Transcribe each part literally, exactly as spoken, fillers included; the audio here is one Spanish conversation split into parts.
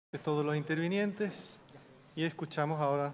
de todos los intervinientes y escuchamos ahora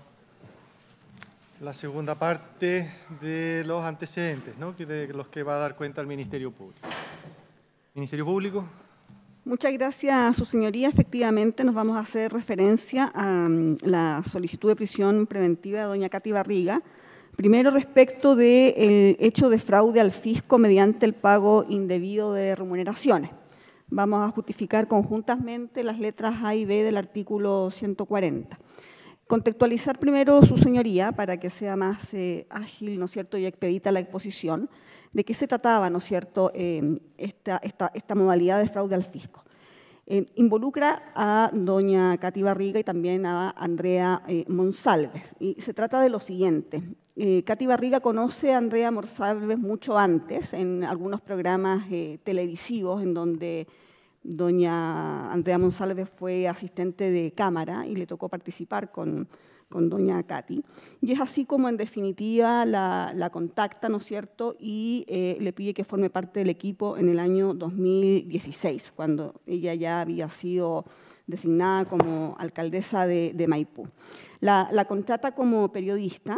la segunda parte de los antecedentes, ¿no? De los que va a dar cuenta el Ministerio Público. Ministerio Público. Muchas gracias a su señoría. Efectivamente, nos vamos a hacer referencia a um, la solicitud de prisión preventiva de doña Katy Barriga. Primero, respecto del hecho de fraude al fisco mediante el pago indebido de remuneraciones. Vamos a justificar conjuntamente las letras A y B del artículo ciento cuarenta. Contextualizar primero, su señoría, para que sea más eh, ágil, ¿no es cierto?, y expedita la exposición, de qué se trataba, ¿no es cierto?, eh, esta, esta, esta modalidad de fraude al fisco. Eh, involucra a doña Katy Barriga y también a Andrea eh, Monsalves. Y se trata de lo siguiente. Eh, Katy Barriga conoce a Andrea Monsalves mucho antes, en algunos programas eh, televisivos en donde doña Andrea Monsalves fue asistente de cámara y le tocó participar con, con doña Katy. Y es así como, en definitiva, la, la contacta, ¿no es cierto?, y eh, le pide que forme parte del equipo en el año dos mil dieciséis, cuando ella ya había sido designada como alcaldesa de, de Maipú. La, la contrata como periodista,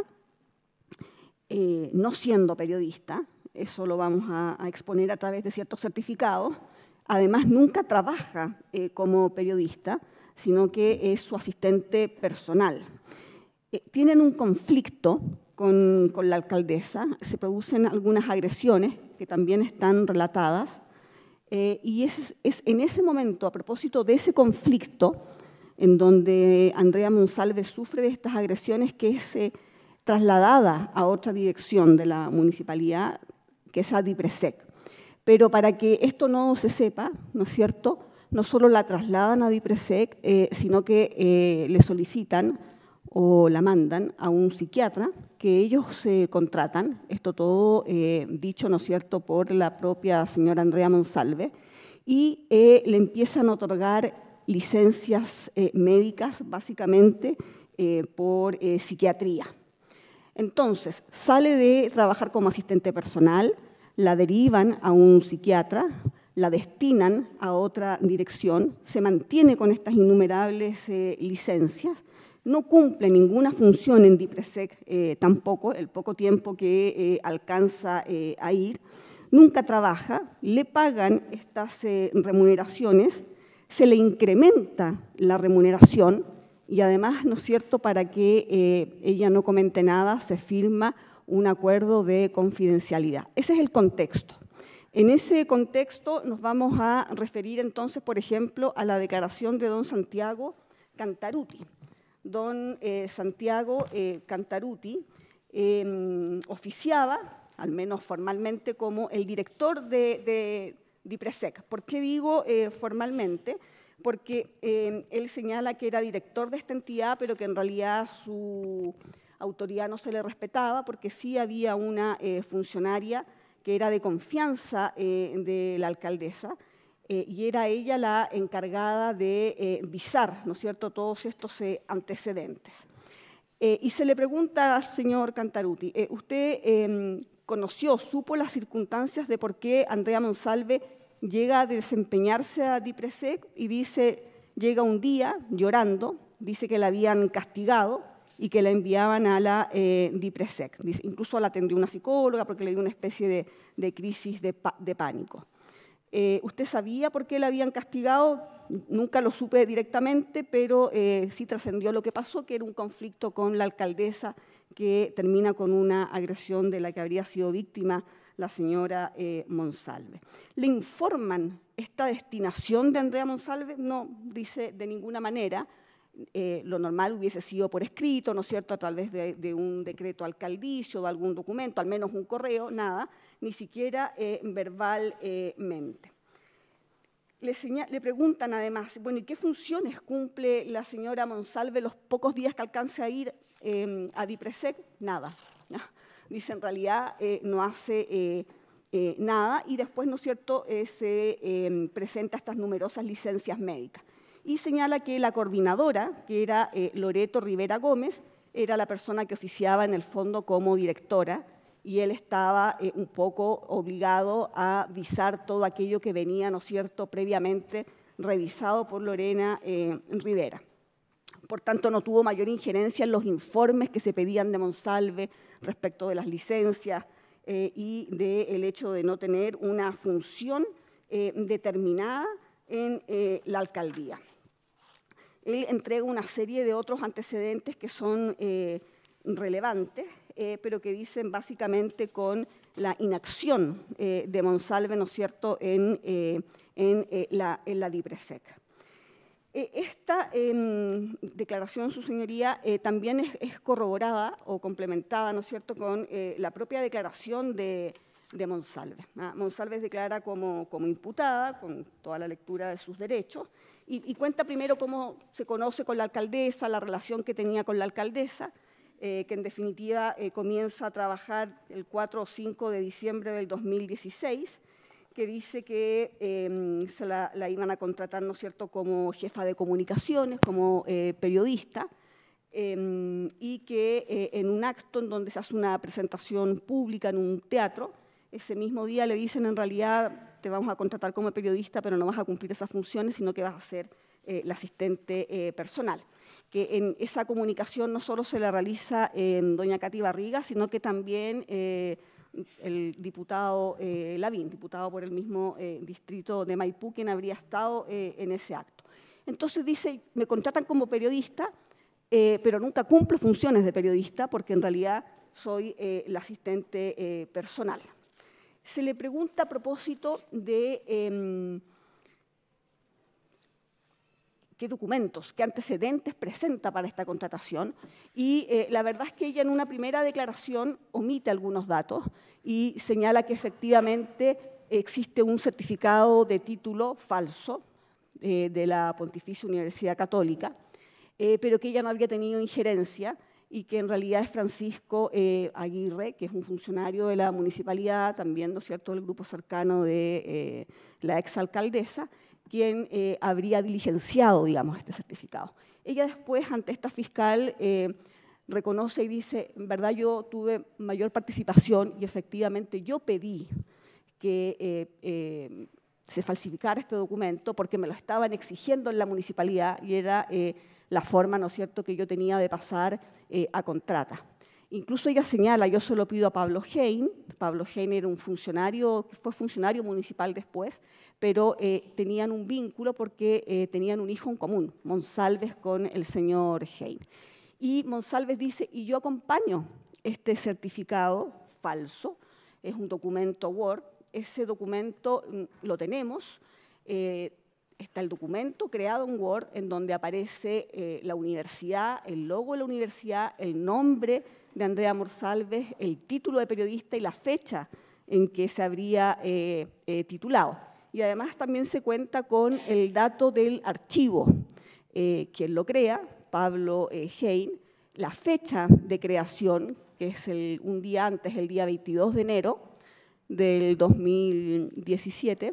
eh, no siendo periodista, eso lo vamos a, a exponer a través de ciertos certificados. Además, nunca trabaja eh, como periodista, sino que es su asistente personal. Eh, tienen un conflicto con, con la alcaldesa, se producen algunas agresiones que también están relatadas, eh, y es, es en ese momento, a propósito de ese conflicto, en donde Andrea Monsalves sufre de estas agresiones, que es eh, trasladada a otra dirección de la municipalidad, que es a DIPRESEC. Pero para que esto no se sepa, ¿no es cierto?, no solo la trasladan a DIPRESEC, eh, sino que eh, le solicitan o la mandan a un psiquiatra que ellos eh, contratan, esto todo eh, dicho, ¿no es cierto?, por la propia señora Andrea Monsalve, y eh, le empiezan a otorgar licencias eh, médicas, básicamente eh, por eh, psiquiatría. Entonces, sale de trabajar como asistente personal, la derivan a un psiquiatra, la destinan a otra dirección, se mantiene con estas innumerables eh, licencias, no cumple ninguna función en DIPRESEC eh, tampoco, el poco tiempo que eh, alcanza eh, a ir, nunca trabaja, le pagan estas eh, remuneraciones, se le incrementa la remuneración y además, ¿no es cierto?, para que eh, ella no comente nada, se firma un acuerdo de confidencialidad. Ese es el contexto. En ese contexto nos vamos a referir entonces, por ejemplo, a la declaración de don Santiago Cantaruti. Don eh, Santiago eh, Cantaruti eh, oficiaba, al menos formalmente, como el director de, de DIPRESEC. ¿Por qué digo eh, formalmente? Porque eh, él señala que era director de esta entidad, pero que en realidad su autoridad no se le respetaba, porque sí había una eh, funcionaria que era de confianza eh, de la alcaldesa, eh, y era ella la encargada de eh, visar, ¿no es cierto?, todos estos eh, antecedentes. Eh, y se le pregunta al señor Cantaruti, eh, ¿usted eh, conoció, supo las circunstancias de por qué Andrea Monsalve llega a desempeñarse a DIPRESEC? Y dice, llega un día llorando, dice que la habían castigado y que la enviaban a la eh, DIPRESEC. Dice, incluso la atendió una psicóloga porque le dio una especie de, de crisis de, de pánico. Eh, ¿Usted sabía por qué la habían castigado? Nunca lo supe directamente, pero eh, sí trascendió lo que pasó, que era un conflicto con la alcaldesa que termina con una agresión de la que habría sido víctima la señora eh, Monsalve. ¿Le informan esta destinación de Andrea Monsalve? No, dice, de ninguna manera. Eh, lo normal hubiese sido por escrito, ¿no es cierto?, a través de, de un decreto alcaldicio, de algún documento, al menos un correo, nada, ni siquiera eh, verbalmente. Le, le preguntan además, bueno, ¿y qué funciones cumple la señora Monsalve los pocos días que alcance a ir eh, a DIPRESEC? Nada. ¿No? Dice, en realidad eh, no hace eh, eh, nada, y después, ¿no es cierto?, eh, se eh, presenta estas numerosas licencias médicas. Y señala que la coordinadora, que era eh, Loreto Rivera Gómez, era la persona que oficiaba en el fondo como directora, y él estaba eh, un poco obligado a visar todo aquello que venía, ¿no es cierto?, previamente revisado por Lorena eh, Rivera. Por tanto, no tuvo mayor injerencia en los informes que se pedían de Monsalve respecto de las licencias eh, y del hecho de no tener una función eh, determinada en eh, la alcaldía. Él entrega una serie de otros antecedentes que son eh, relevantes, eh, pero que dicen básicamente con la inacción eh, de Monsalve, ¿no es cierto?, en, eh, en, eh, la, en la DIPRESEC. Eh, esta eh, declaración, su señoría, eh, también es, es corroborada o complementada, ¿no es cierto?, con eh, la propia declaración de, de Monsalve. ¿ah? Monsalve declara como, como imputada, con toda la lectura de sus derechos, y, y cuenta primero cómo se conoce con la alcaldesa, la relación que tenía con la alcaldesa, eh, que en definitiva eh, comienza a trabajar el cuatro o cinco de diciembre del dos mil dieciséis, que dice que eh, se la, la iban a contratar, ¿no es cierto?, como jefa de comunicaciones, como eh, periodista, eh, y que eh, en un acto en donde se hace una presentación pública en un teatro, ese mismo día le dicen, en realidad, te vamos a contratar como periodista, pero no vas a cumplir esas funciones, sino que vas a ser eh, la asistente eh, personal. Que en esa comunicación no solo se la realiza eh, doña Katy Barriga, sino que también eh, el diputado eh, Lavín, diputado por el mismo eh, distrito de Maipú, quien habría estado eh, en ese acto. Entonces dice, me contratan como periodista, eh, pero nunca cumplo funciones de periodista, porque en realidad soy eh, la asistente eh, personal. Se le pregunta a propósito de eh, qué documentos, qué antecedentes presenta para esta contratación, y eh, la verdad es que ella en una primera declaración omite algunos datos y señala que efectivamente existe un certificado de título falso eh, de la Pontificia Universidad Católica, eh, pero que ella no había tenido injerencia y que en realidad es Francisco eh, Aguirre, que es un funcionario de la municipalidad, también, ¿no es cierto?, del grupo cercano de eh, la exalcaldesa, quien eh, habría diligenciado, digamos, este certificado. Ella después, ante esta fiscal, eh, reconoce y dice, en verdad yo tuve mayor participación y efectivamente yo pedí que eh, eh, se falsificara este documento porque me lo estaban exigiendo en la municipalidad y era eh, la forma, ¿no es cierto?, que yo tenía de pasar eh, a contrata. Incluso ella señala, yo se lo pido a Pablo Hein, Pablo Hein era un funcionario, fue funcionario municipal después, pero eh, tenían un vínculo porque eh, tenían un hijo en común, Monsalves con el señor Hein. Y Monsalves dice, y yo acompaño este certificado falso, es un documento Word, ese documento lo tenemos, eh, está el documento creado en Word en donde aparece eh, la universidad, el logo de la universidad, el nombre de Andrea Monsalves, el título de periodista y la fecha en que se habría eh, eh, titulado. Y además también se cuenta con el dato del archivo, eh, quien lo crea, Pablo eh, Hein, la fecha de creación, que es el, un día antes, el día veintidós de enero del dos mil diecisiete,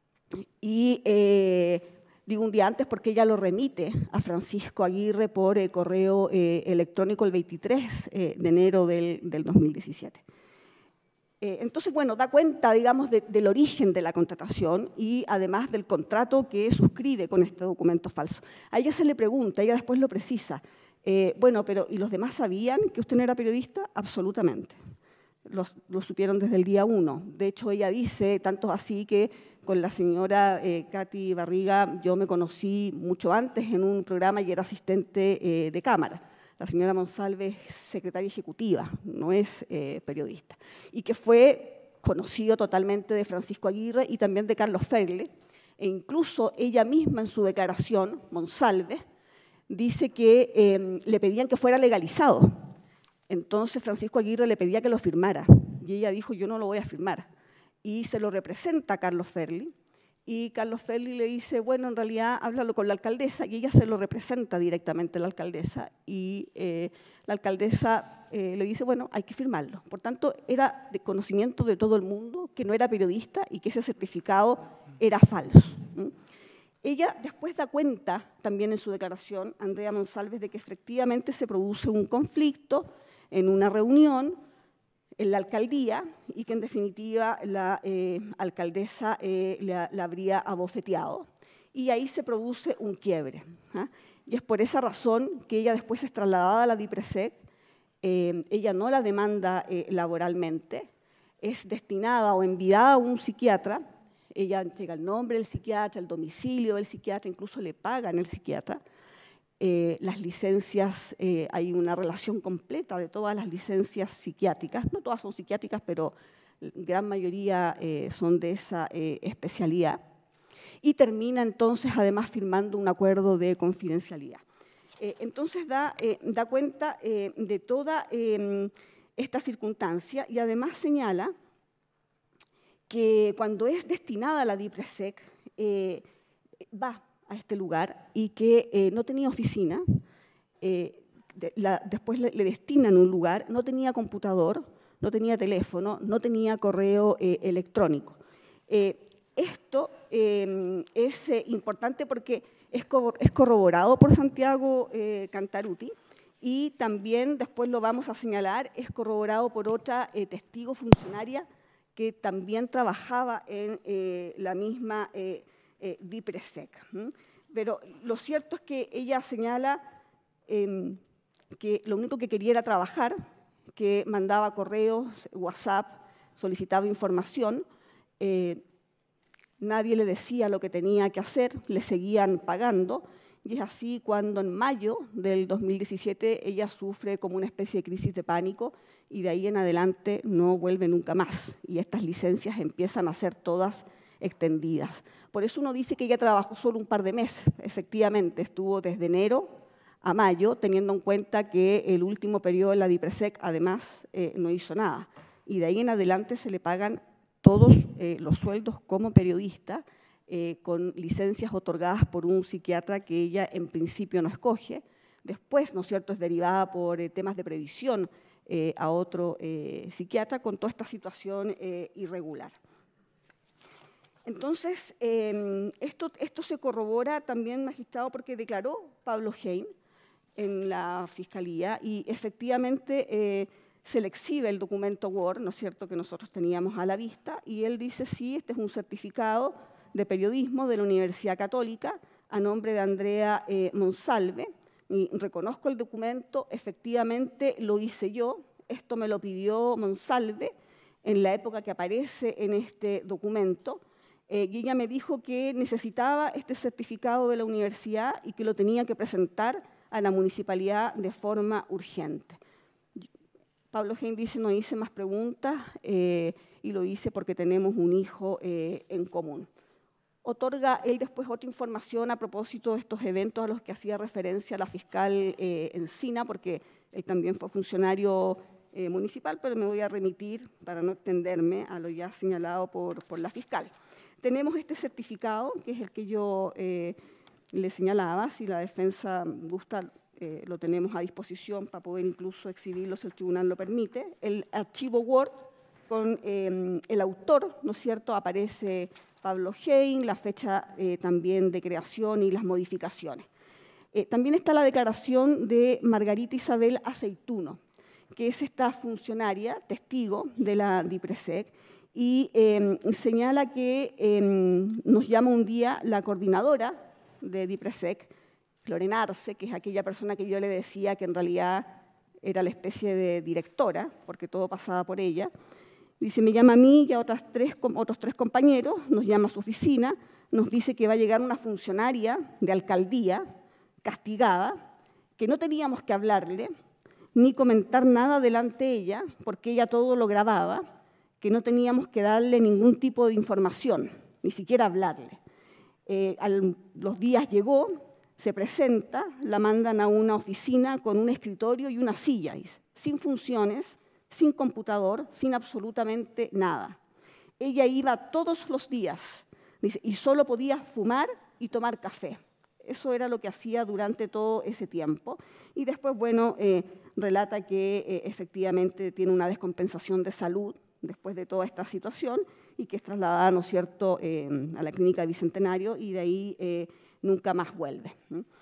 y eh, digo un día antes porque ella lo remite a Francisco Aguirre por eh, correo eh, electrónico el veintitrés de enero del, del dos mil diecisiete. Eh, entonces, bueno, da cuenta, digamos, de, del origen de la contratación y además del contrato que suscribe con este documento falso. A ella se le pregunta, ella después lo precisa, eh, bueno, pero ¿y los demás sabían que usted no era periodista? Absolutamente. Los, lo supieron desde el día uno. De hecho, ella dice, tanto así que con la señora eh, Katy Barriga yo me conocí mucho antes en un programa y era asistente eh, de cámara. La señora Monsalve es secretaria ejecutiva, no es eh, periodista. Y que fue conocido totalmente de Francisco Aguirre y también de Carlos Ferle. E incluso ella misma en su declaración, Monsalve, dice que eh, le pedían que fuera legalizado. Entonces Francisco Aguirre le pedía que lo firmara y ella dijo, yo no lo voy a firmar. Y se lo representa a Carlos Ferli y Carlos Ferli le dice, bueno, en realidad háblalo con la alcaldesa y ella se lo representa directamente a la alcaldesa y eh, la alcaldesa eh, le dice, bueno, hay que firmarlo. Por tanto, era de conocimiento de todo el mundo que no era periodista y que ese certificado era falso. ¿Mm? Ella después da cuenta, también en su declaración, Andrea Monsalves, de que efectivamente se produce un conflicto en una reunión en la alcaldía y que en definitiva la eh, alcaldesa eh, la, la habría abofeteado y ahí se produce un quiebre. ¿ah? Y es por esa razón que ella después es trasladada a la DIPRESEC. Eh, ella no la demanda eh, laboralmente, es destinada o enviada a un psiquiatra. Ella entrega el nombre del psiquiatra, el domicilio del psiquiatra, incluso le pagan el psiquiatra. Eh, las licencias, eh, hay una relación completa de todas las licencias psiquiátricas, no todas son psiquiátricas, pero gran mayoría eh, son de esa eh, especialidad. Y termina entonces además firmando un acuerdo de confidencialidad. Eh, entonces da, eh, da cuenta eh, de toda eh, esta circunstancia y además señala que cuando es destinada a la DIPRESEC eh, va a este lugar y que eh, no tenía oficina, eh, de, la, después le, le destinan un lugar, no tenía computador, no tenía teléfono, no tenía correo eh, electrónico. Eh, esto eh, es eh, importante porque es, co es corroborado por Santiago eh, Cantaruti y también, después lo vamos a señalar, es corroborado por otra eh, testigo funcionaria que también trabajaba en eh, la misma eh, eh, DIPRESEC. ¿m? Pero lo cierto es que ella señala eh, que lo único que quería era trabajar, que mandaba correos, WhatsApp, solicitaba información, eh, nadie le decía lo que tenía que hacer, le seguían pagando, y es así cuando en mayo del dos mil diecisiete ella sufre como una especie de crisis de pánico y de ahí en adelante no vuelve nunca más, y estas licencias empiezan a ser todas extendidas. Por eso uno dice que ella trabajó solo un par de meses, efectivamente, estuvo desde enero a mayo, teniendo en cuenta que el último periodo de la DIPRESEC además eh, no hizo nada, y de ahí en adelante se le pagan todos eh, los sueldos como periodista, eh, con licencias otorgadas por un psiquiatra que ella en principio no escoge. Después, ¿no es cierto?, es derivada por eh, temas de previsión eh, a otro eh, psiquiatra con toda esta situación eh, irregular. Entonces, eh, esto, esto se corrobora también, magistrado, porque declaró Pablo Heyn en la Fiscalía y efectivamente eh, se le exhibe el documento Word, ¿no es cierto?, que nosotros teníamos a la vista, y él dice, sí, este es un certificado de periodismo de la Universidad Católica a nombre de Andrea eh, Monsalve, y reconozco el documento, efectivamente lo hice yo, esto me lo pidió Monsalve en la época que aparece en este documento, eh, y ella me dijo que necesitaba este certificado de la universidad y que lo tenía que presentar a la municipalidad de forma urgente. Pablo Heyn dice, no hice más preguntas eh, y lo hice porque tenemos un hijo eh, en común. Otorga él después otra información a propósito de estos eventos a los que hacía referencia la fiscal eh, Encina, porque él también fue funcionario eh, municipal, pero me voy a remitir, para no extenderme, a lo ya señalado por, por la fiscal. Tenemos este certificado, que es el que yo eh, le señalaba, si la defensa gusta, eh, lo tenemos a disposición para poder incluso exhibirlo si el tribunal lo permite. El archivo Word con eh, el autor, ¿no es cierto?, aparece Pablo Heyn, la fecha eh, también de creación y las modificaciones. Eh, también está la declaración de Margarita Isabel Aceituno, que es esta funcionaria, testigo de la DIPRESEC, y eh, señala que eh, nos llama un día la coordinadora de DIPRESEC, Lorena Arce, que es aquella persona que yo le decía que en realidad era la especie de directora, porque todo pasaba por ella. Dice, me llama a mí y a otras tres, otros tres compañeros, nos llama a su oficina, nos dice que va a llegar una funcionaria de alcaldía castigada, que no teníamos que hablarle ni comentar nada delante de ella, porque ella todo lo grababa, que no teníamos que darle ningún tipo de información, ni siquiera hablarle. Eh, a los días llegó, se presenta, la mandan a una oficina con un escritorio y una silla, dice, sin funciones, sin computador, sin absolutamente nada. Ella iba todos los días, dice, y solo podía fumar y tomar café. Eso era lo que hacía durante todo ese tiempo. Y después, bueno, eh, relata que eh, efectivamente tiene una descompensación de salud después de toda esta situación y que es trasladada, ¿no es cierto?, eh, a la clínica de Bicentenario y de ahí eh, nunca más vuelve.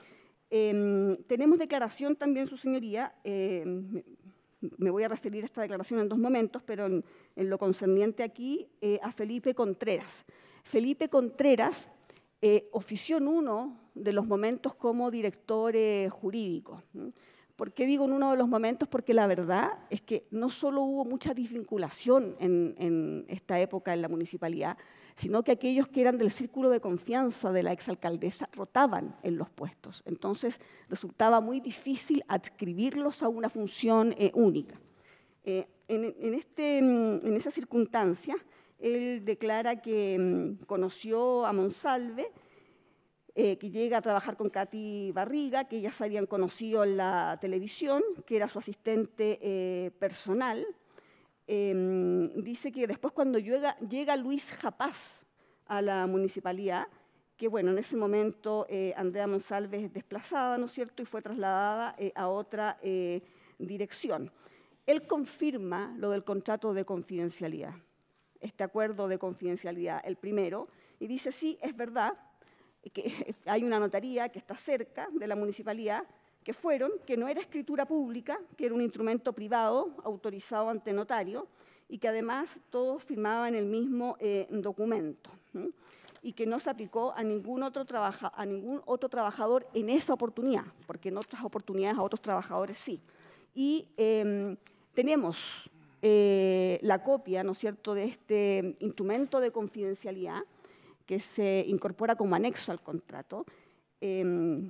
Eh, tenemos declaración también, su señoría, eh, me voy a referir a esta declaración en dos momentos, pero en, en lo concerniente aquí eh, a Felipe Contreras. Felipe Contreras eh, ofició en uno de los momentos como director eh, jurídico. ¿Por qué digo en uno de los momentos? Porque la verdad es que no solo hubo mucha desvinculación en, en esta época en la municipalidad, sino que aquellos que eran del círculo de confianza de la exalcaldesa rotaban en los puestos. Entonces, resultaba muy difícil adscribirlos a una función eh, única. Eh, en, en, este, en esa circunstancia, él declara que mm, conoció a Monsalve, Eh, que llega a trabajar con Katy Barriga, que ya se habían conocido en la televisión, que era su asistente eh, personal. Eh, dice que después cuando llega, llega Luis Japaz a la municipalidad, que bueno, en ese momento eh, Andrea Monsalve es desplazada, ¿no es cierto?, y fue trasladada eh, a otra eh, dirección. Él confirma lo del contrato de confidencialidad, este acuerdo de confidencialidad, el primero, y dice, sí, es verdad, que hay una notaría que está cerca de la municipalidad, que fueron, que no era escritura pública, que era un instrumento privado autorizado ante notario, y que además todos firmaban el mismo eh, documento, ¿sí? Y que no se aplicó a ningún, otro trabaja, a ningún otro trabajador en esa oportunidad, porque en otras oportunidades a otros trabajadores sí. Y eh, tenemos eh, la copia, ¿no es cierto?, de este instrumento de confidencialidad, que se incorpora como anexo al contrato. Eh,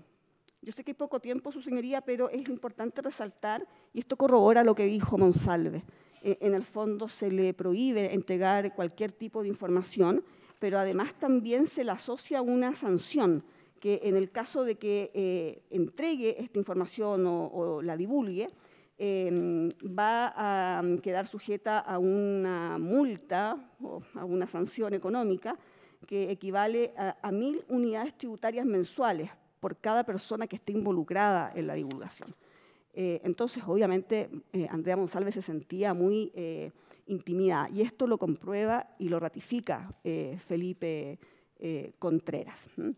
yo sé que hay poco tiempo, su señoría, pero es importante resaltar, y esto corrobora lo que dijo Monsalve, eh, en el fondo se le prohíbe entregar cualquier tipo de información, pero además también se le asocia una sanción, que en el caso de que eh, entregue esta información o, o la divulgue, eh, va a quedar sujeta a una multa o a una sanción económica, que equivale a, a mil unidades tributarias mensuales por cada persona que esté involucrada en la divulgación. Eh, entonces, obviamente, eh, Andrea Monsalve se sentía muy eh, intimidada, y esto lo comprueba y lo ratifica eh, Felipe eh, Contreras. ¿Mm?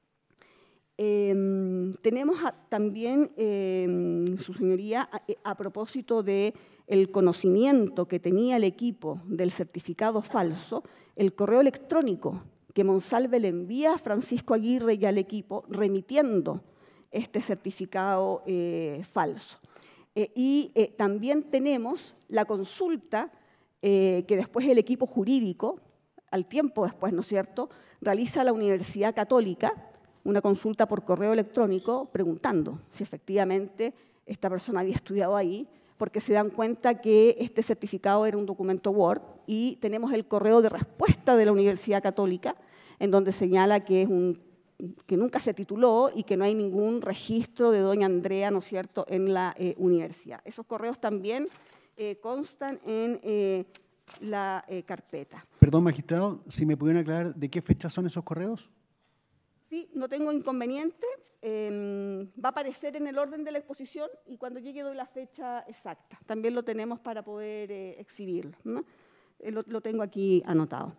Eh, tenemos a, también, eh, su señoría, a, a propósito de el conocimiento que tenía el equipo del certificado falso, el correo electrónico que Monsalve le envía a Francisco Aguirre y al equipo remitiendo este certificado eh, falso. Eh, y eh, también tenemos la consulta eh, que después el equipo jurídico, al tiempo después, ¿no es cierto?, realiza a la Universidad Católica una consulta por correo electrónico preguntando si efectivamente esta persona había estudiado ahí, porque se dan cuenta que este certificado era un documento Word, y tenemos el correo de respuesta de la Universidad Católica, en donde señala que, es un, que nunca se tituló y que no hay ningún registro de doña Andrea, ¿no es cierto?, en la eh, universidad. Esos correos también eh, constan en eh, la eh, carpeta. Perdón, magistrado, si me pudieran aclarar de qué fecha son esos correos. Sí, no tengo inconveniente. Eh, va a aparecer en el orden de la exposición y cuando llegue doy la fecha exacta. También lo tenemos para poder eh, exhibirlo, ¿no? Eh, lo, lo tengo aquí anotado.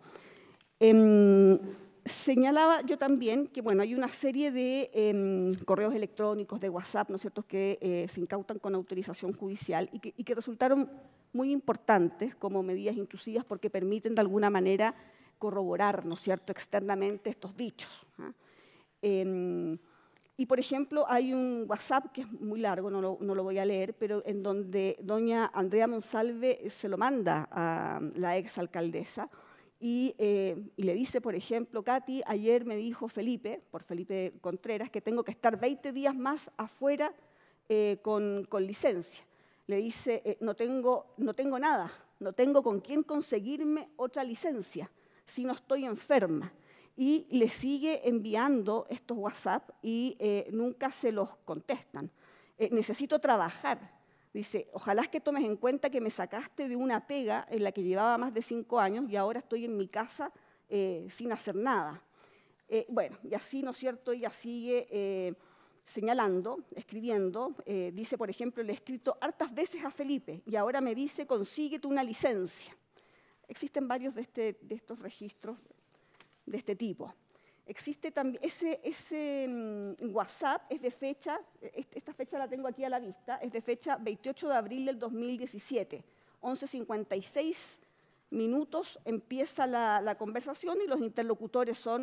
Eh, señalaba yo también que, bueno, hay una serie de eh, correos electrónicos, de WhatsApp, ¿no es cierto?, que eh, se incautan con autorización judicial y que, y que resultaron muy importantes como medidas intrusivas porque permiten de alguna manera corroborar, ¿no es cierto?, externamente estos dichos, ¿eh? Eh, y, por ejemplo, hay un WhatsApp que es muy largo, no lo, no lo voy a leer, pero en donde doña Andrea Monsalve se lo manda a la exalcaldesa y, eh, y le dice, por ejemplo, Katy, ayer me dijo Felipe, por Felipe Contreras, que tengo que estar veinte días más afuera eh, con, con licencia. Le dice, eh, no, tengo, no tengo nada, no tengo con quién conseguirme otra licencia si no estoy enferma. Y le sigue enviando estos WhatsApp y eh, nunca se los contestan. Eh, necesito trabajar. Dice, ojalá que tomes en cuenta que me sacaste de una pega en la que llevaba más de cinco años y ahora estoy en mi casa eh, sin hacer nada. Eh, bueno, y así, ¿no es cierto?, ella sigue eh, señalando, escribiendo. Eh, dice, por ejemplo, le he escrito hartas veces a Felipe y ahora me dice, consíguete una licencia. Existen varios de, este, de estos registros de este tipo. Existe también, ese, ese um, WhatsApp es de fecha, esta fecha la tengo aquí a la vista, es de fecha veintiocho de abril del dos mil diecisiete, once cincuenta y seis minutos empieza la, la conversación y los interlocutores son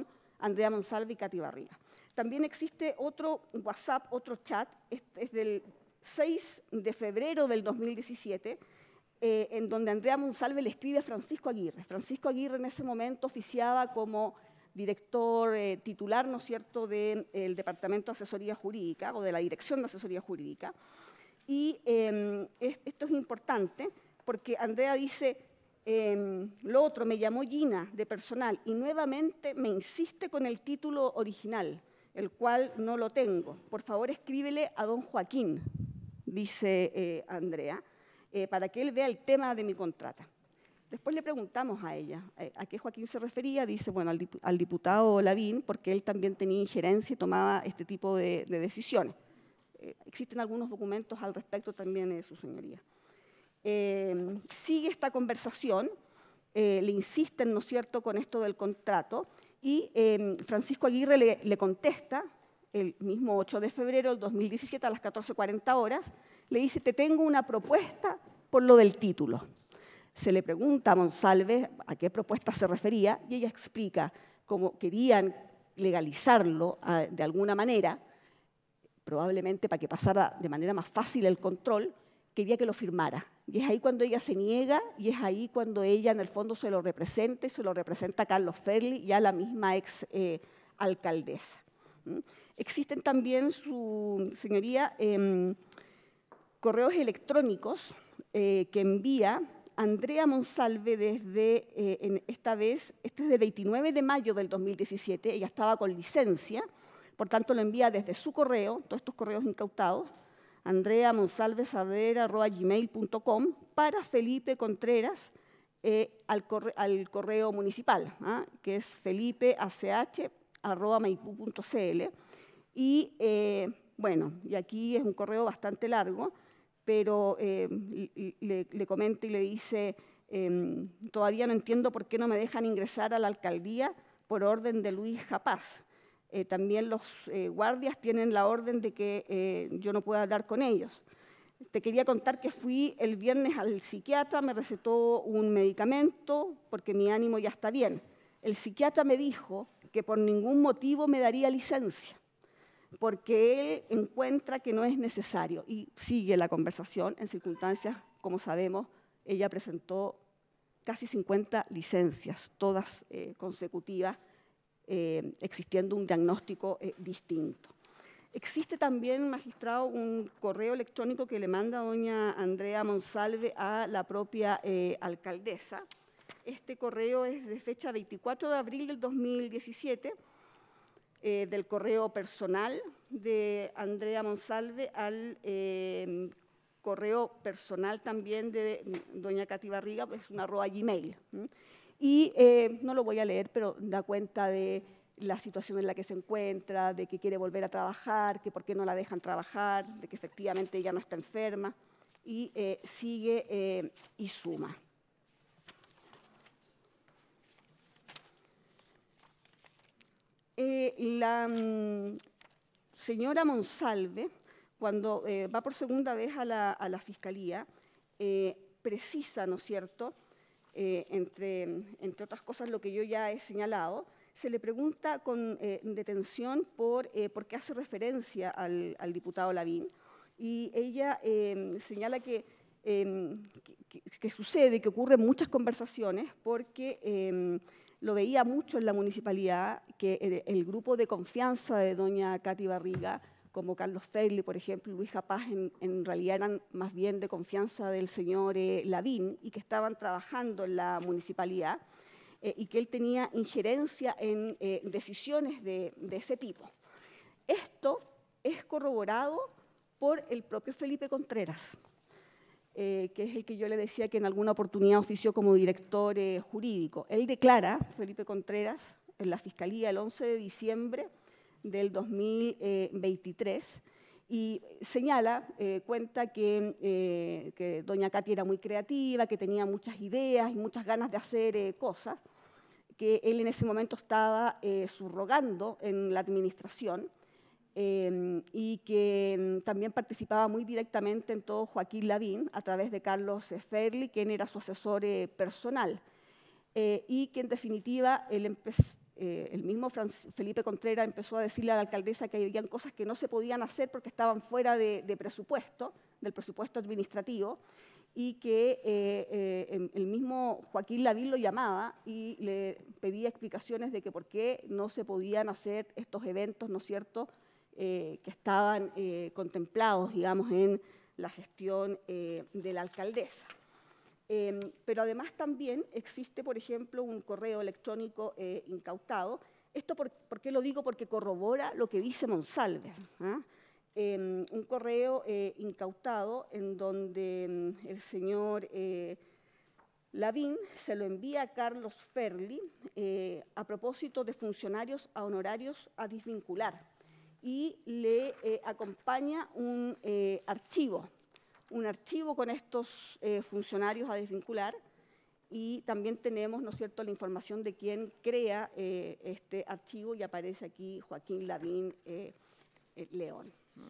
Andrea Monsalve y Katy Barriga. También existe otro WhatsApp, otro chat, este es del seis de febrero del dos mil diecisiete, eh, en donde Andrea Monsalve le escribe a Francisco Aguirre. Francisco Aguirre en ese momento oficiaba como director eh, titular, ¿no es cierto?, del de, Departamento de Asesoría Jurídica o de la Dirección de Asesoría Jurídica. Y eh, es, esto es importante porque Andrea dice, eh, lo otro, me llamó Gina de personal y nuevamente me insiste con el título original, el cual no lo tengo. Por favor, escríbele a don Joaquín, dice eh, Andrea, eh, para que él vea el tema de mi contrata. Después le preguntamos a ella eh, a qué Joaquín se refería. Dice, bueno, al, dip al diputado Lavín, porque él también tenía injerencia y tomaba este tipo de, de decisiones. Eh, existen algunos documentos al respecto también, eh, su señoría. Eh, sigue esta conversación, eh, le insisten, ¿no es cierto?, con esto del contrato, y eh, Francisco Aguirre le, le contesta, el mismo ocho de febrero del dos mil diecisiete a las catorce cuarenta horas, le dice, te tengo una propuesta por lo del título. Se le pregunta a Monsalve a qué propuesta se refería y ella explica cómo querían legalizarlo uh, de alguna manera, probablemente para que pasara de manera más fácil el control, quería que lo firmara. Y es ahí cuando ella se niega y es ahí cuando ella en el fondo se lo representa y se lo representa a Carlos Ferli y a la misma ex eh, alcaldesa. ¿Mm? Existen también, su señoría, eh, correos electrónicos eh, que envía Andrea Monsalve desde, eh, en esta vez, este es del veintinueve de mayo del dos mil diecisiete, ella estaba con licencia, por tanto lo envía desde su correo, todos estos correos incautados, andrea monsalve saavedra arroba gmail punto com, para Felipe Contreras, eh, al, corre al correo municipal, ¿ah? que es felipe a c h arroba maipú punto c l. Y eh, bueno, y aquí es un correo bastante largo, pero eh, le, le comenta y le dice, eh, todavía no entiendo por qué no me dejan ingresar a la alcaldía por orden de Luis Japaz. Eh, también los eh, guardias tienen la orden de que eh, yo no pueda hablar con ellos. Te quería contar que fui el viernes al psiquiatra, me recetó un medicamento porque mi ánimo ya está bien. El psiquiatra me dijo que por ningún motivo me daría licencia, porque él encuentra que no es necesario. Y sigue la conversación. En circunstancias, como sabemos, ella presentó casi cincuenta licencias, todas eh, consecutivas, eh, existiendo un diagnóstico eh, distinto. Existe también, magistrado, un correo electrónico que le manda doña Andrea Monsalve a la propia eh, alcaldesa. Este correo es de fecha veinticuatro de abril del dos mil diecisiete, Eh, del correo personal de Andrea Monsalve al eh, correo personal también de doña Katy Barriga, pues un arroba gmail. ¿Mm? Y eh, no lo voy a leer, pero da cuenta de la situación en la que se encuentra, de que quiere volver a trabajar, que por qué no la dejan trabajar, de que efectivamente ella no está enferma, y eh, sigue eh, y suma. Eh, la mm, señora Monsalve, cuando eh, va por segunda vez a la, a la Fiscalía, eh, precisa, ¿no es cierto?, eh, entre, entre otras cosas lo que yo ya he señalado, se le pregunta con eh, detención por, eh, por qué hace referencia al, al diputado Lavín, y ella eh, señala que, eh, que, que sucede, que ocurren muchas conversaciones, porque eh, lo veía mucho en la municipalidad, que el, el grupo de confianza de doña Katy Barriga, como Carlos Ferli, por ejemplo, Luis Japaz, en, en realidad eran más bien de confianza del señor eh, Lavín, y que estaban trabajando en la municipalidad, eh, y que él tenía injerencia en eh, decisiones de, de ese tipo. Esto es corroborado por el propio Felipe Contreras, Eh, que es el que yo le decía que en alguna oportunidad ofició como director eh, jurídico. Él declara, Felipe Contreras, en la Fiscalía el once de diciembre del dos mil veintitrés, y señala, eh, cuenta que, eh, que doña Katy era muy creativa, que tenía muchas ideas y muchas ganas de hacer eh, cosas, que él en ese momento estaba eh, subrogando en la administración, Eh, y que también participaba muy directamente en todo Joaquín Lavín a través de Carlos Ferli, quien era su asesor eh, personal, eh, y que en definitiva él eh, el mismo Franz, Felipe Contreras empezó a decirle a la alcaldesa que había cosas que no se podían hacer porque estaban fuera de, de presupuesto, del presupuesto administrativo, y que eh, eh, el mismo Joaquín Lavín lo llamaba y le pedía explicaciones de que por qué no se podían hacer estos eventos, ¿no es cierto?, eh, que estaban eh, contemplados, digamos, en la gestión eh, de la alcaldesa. Eh, pero además también existe, por ejemplo, un correo electrónico eh, incautado. Esto, por, ¿por qué lo digo? Porque corrobora lo que dice Monsalve, ¿eh? Eh, un correo eh, incautado en donde mm, el señor eh, Lavín se lo envía a Carlos Ferli eh, a propósito de funcionarios a honorarios a desvincular y le eh, acompaña un eh, archivo, un archivo con estos eh, funcionarios a desvincular, y también tenemos, ¿no es cierto?, la información de quién crea eh, este archivo, y aparece aquí Joaquín Lavín eh, eh, León.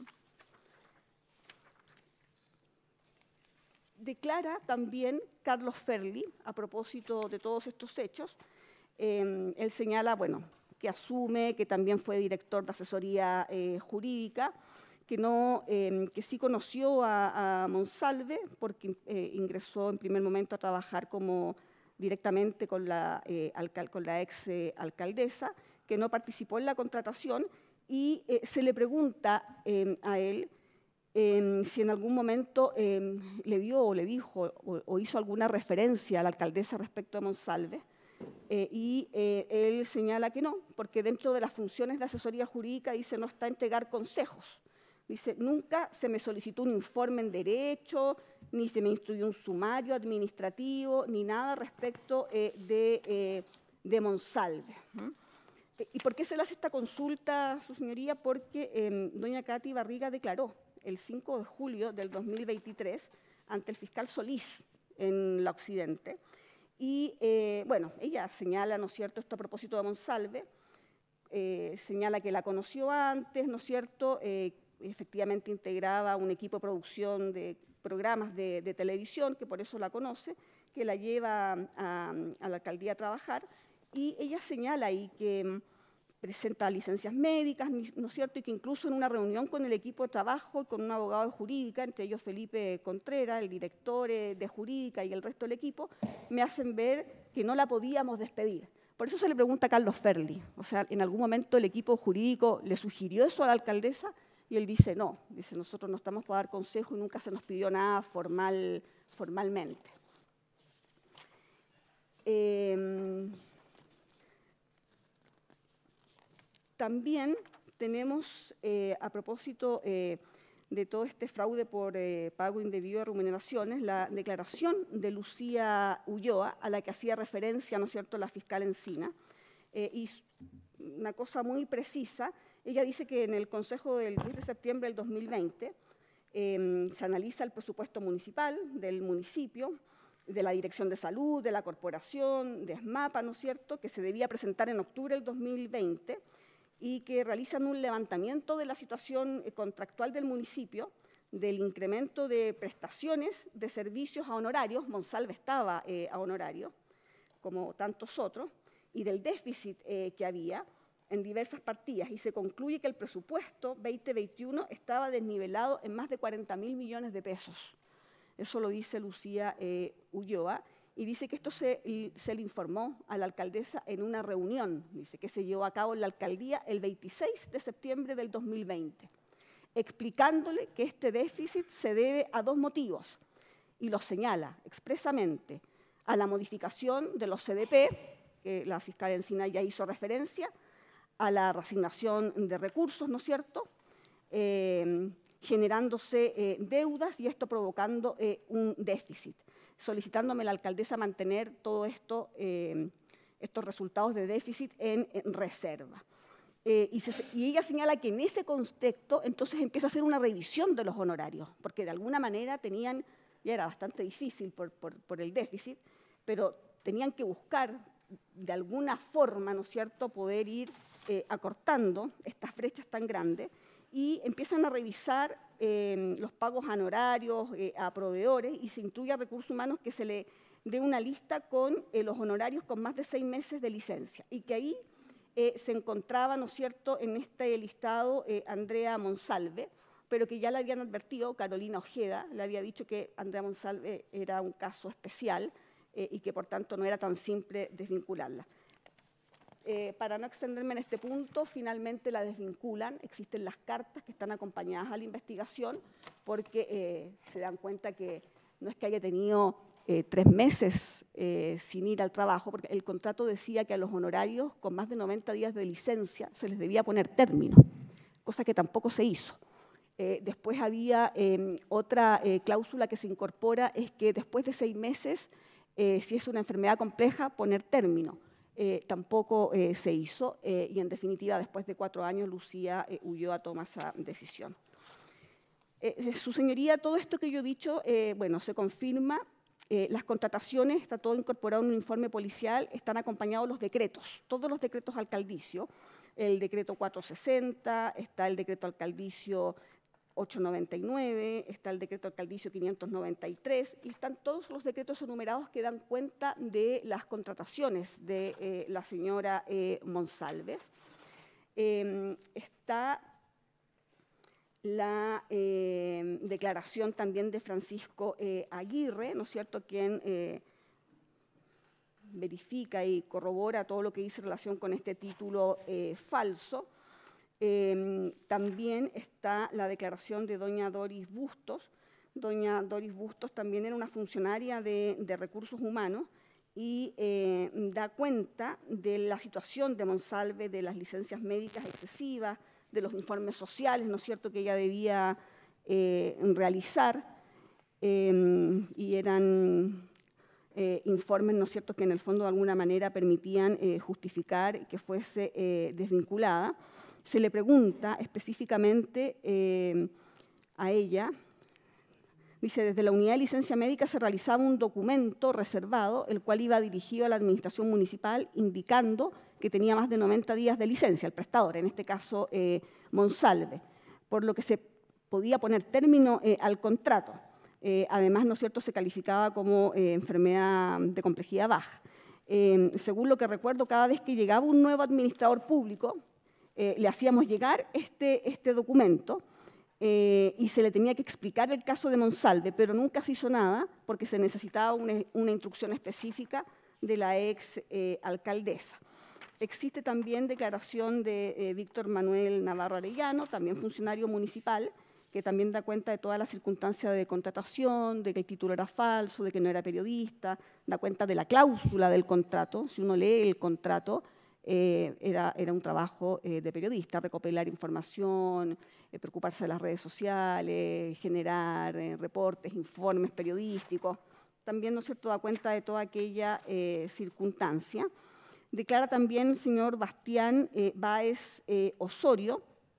Declara también Carlos Ferli, a propósito de todos estos hechos, eh, él señala, bueno, que asume que también fue director de asesoría eh, jurídica, que, no, eh, que sí conoció a, a Monsalve porque eh, ingresó en primer momento a trabajar como directamente con la, eh, alcal, con la ex eh, alcaldesa, que no participó en la contratación, y eh, se le pregunta eh, a él eh, si en algún momento eh, le dio o le dijo o, o hizo alguna referencia a la alcaldesa respecto a Monsalve, eh, y eh, él señala que no, porque dentro de las funciones de asesoría jurídica dice no está entregar consejos. Dice, nunca se me solicitó un informe en derecho, ni se me instruyó un sumario administrativo, ni nada respecto eh, de, eh, de Monsalve. ¿Mm? ¿Y por qué se le hace esta consulta, su señoría? Porque eh, doña Katy Barriga declaró el cinco de julio del dos mil veintitrés ante el fiscal Solís en la Occidente. Y, eh, bueno, ella señala, ¿no es cierto?, esto a propósito de Monsalve, eh, señala que la conoció antes, ¿no es cierto?, eh, efectivamente integraba un equipo de producción de programas de, de televisión, que por eso la conoce, que la lleva a, a la alcaldía a trabajar, y ella señala ahí que presenta licencias médicas, ¿no es cierto?, y que incluso en una reunión con el equipo de trabajo y con un abogado de jurídica, entre ellos Felipe Contreras, el director de jurídica y el resto del equipo, me hacen ver que no la podíamos despedir. Por eso se le pregunta a Carlos Ferli, o sea, en algún momento el equipo jurídico le sugirió eso a la alcaldesa, y él dice, no, dice, nosotros no estamos para dar consejo y nunca se nos pidió nada formal, formalmente. Eh, también tenemos, eh, a propósito eh, de todo este fraude por eh, pago indebido de remuneraciones, la declaración de Lucía Ulloa, a la que hacía referencia, ¿no es cierto?, la fiscal Encina, eh, y una cosa muy precisa. Ella dice que en el Consejo del diez de septiembre del dos mil veinte eh, se analiza el presupuesto municipal del municipio, de la Dirección de Salud, de la Corporación, de ESMAPA, ¿no es cierto?, que se debía presentar en octubre del dos mil veinte, y que realizan un levantamiento de la situación contractual del municipio, del incremento de prestaciones de servicios a honorarios, Monsalve estaba eh, a honorario, como tantos otros, y del déficit eh, que había en diversas partidas, y se concluye que el presupuesto veinte veintiuno estaba desnivelado en más de cuarenta mil millones de pesos. Eso lo dice Lucía eh, Ulloa, y dice que esto se, se le informó a la alcaldesa en una reunión, dice que se llevó a cabo en la alcaldía el veintiséis de septiembre del dos mil veinte, explicándole que este déficit se debe a dos motivos, y los señala expresamente: a la modificación de los C D P, que la fiscal Encina ya hizo referencia, a la reasignación de recursos, ¿no es cierto?, eh, generándose eh, deudas y esto provocando eh, un déficit, solicitándome la alcaldesa mantener todo esto, eh, estos resultados de déficit en, en reserva. Eh, y, se, y ella señala que en ese contexto entonces empieza a hacer una revisión de los honorarios, porque de alguna manera tenían, ya era bastante difícil por, por, por el déficit, pero tenían que buscar de alguna forma, ¿no es cierto?, poder ir eh, acortando estas brechas tan grandes, y empiezan a revisar eh, los pagos a honorarios, eh, a proveedores, y se instruye a recursos humanos que se le dé una lista con eh, los honorarios con más de seis meses de licencia, y que ahí eh, se encontraba, ¿no es cierto?, en este listado eh, Andrea Monsalve, pero que ya le habían advertido, Carolina Ojeda le había dicho que Andrea Monsalve era un caso especial eh, y que por tanto no era tan simple desvincularla. Eh, para no extenderme en este punto, finalmente la desvinculan, existen las cartas que están acompañadas a la investigación porque eh, se dan cuenta que no es que haya tenido eh, tres meses eh, sin ir al trabajo, porque el contrato decía que a los honorarios con más de noventa días de licencia se les debía poner término, cosa que tampoco se hizo. Eh, después había eh, otra eh, cláusula que se incorpora, es que después de seis meses, eh, si es una enfermedad compleja, poner término. Eh, tampoco eh, se hizo eh, y en definitiva después de cuatro años Lucía eh, Ulloa toma esa decisión. Eh, su señoría, todo esto que yo he dicho, eh, bueno, se confirma, eh, las contrataciones, está todo incorporado en un informe policial, están acompañados los decretos, todos los decretos alcaldicios, el decreto cuatrocientos sesenta, está el decreto alcaldicio ochocientos noventa y nueve, está el decreto alcaldicio quinientos noventa y tres, y están todos los decretos enumerados que dan cuenta de las contrataciones de eh, la señora eh, Monsalve. Eh, está la eh, declaración también de Francisco eh, Aguirre, ¿no es cierto?, quien eh, verifica y corrobora todo lo que dice en relación con este título eh, falso. Eh, también está la declaración de doña Doris Bustos. Doña Doris Bustos también era una funcionaria de, de recursos humanos y eh, da cuenta de la situación de Monsalve, de las licencias médicas excesivas, de los informes sociales, ¿no es cierto?, que ella debía eh, realizar, eh, y eran eh, informes, ¿no es cierto?, que en el fondo de alguna manera permitían eh, justificar que fuese eh, desvinculada. Se le pregunta específicamente eh, a ella, dice, desde la unidad de licencia médica se realizaba un documento reservado, el cual iba dirigido a la administración municipal, indicando que tenía más de noventa días de licencia, el prestador, en este caso eh, Monsalve, por lo que se podía poner término eh, al contrato. Eh, además, ¿no es cierto?, se calificaba como eh, enfermedad de complejidad baja. Eh, según lo que recuerdo, cada vez que llegaba un nuevo administrador público, Eh, le hacíamos llegar este, este documento eh, y se le tenía que explicar el caso de Monsalve, pero nunca se hizo nada porque se necesitaba una, una instrucción específica de la ex eh, alcaldesa. Existe también declaración de eh, Víctor Manuel Navarro Arellano, también funcionario municipal, que también da cuenta de todas las circunstancias de contratación, de que el título era falso, de que no era periodista, da cuenta de la cláusula del contrato. Si uno lee el contrato, Eh, era, era un trabajo eh, de periodista, recopilar información, eh, preocuparse de las redes sociales, generar eh, reportes, informes periodísticos. También, ¿no es cierto?, da cuenta de toda aquella eh, circunstancia. Declara también el señor Bastián eh, Báez eh, Osorio.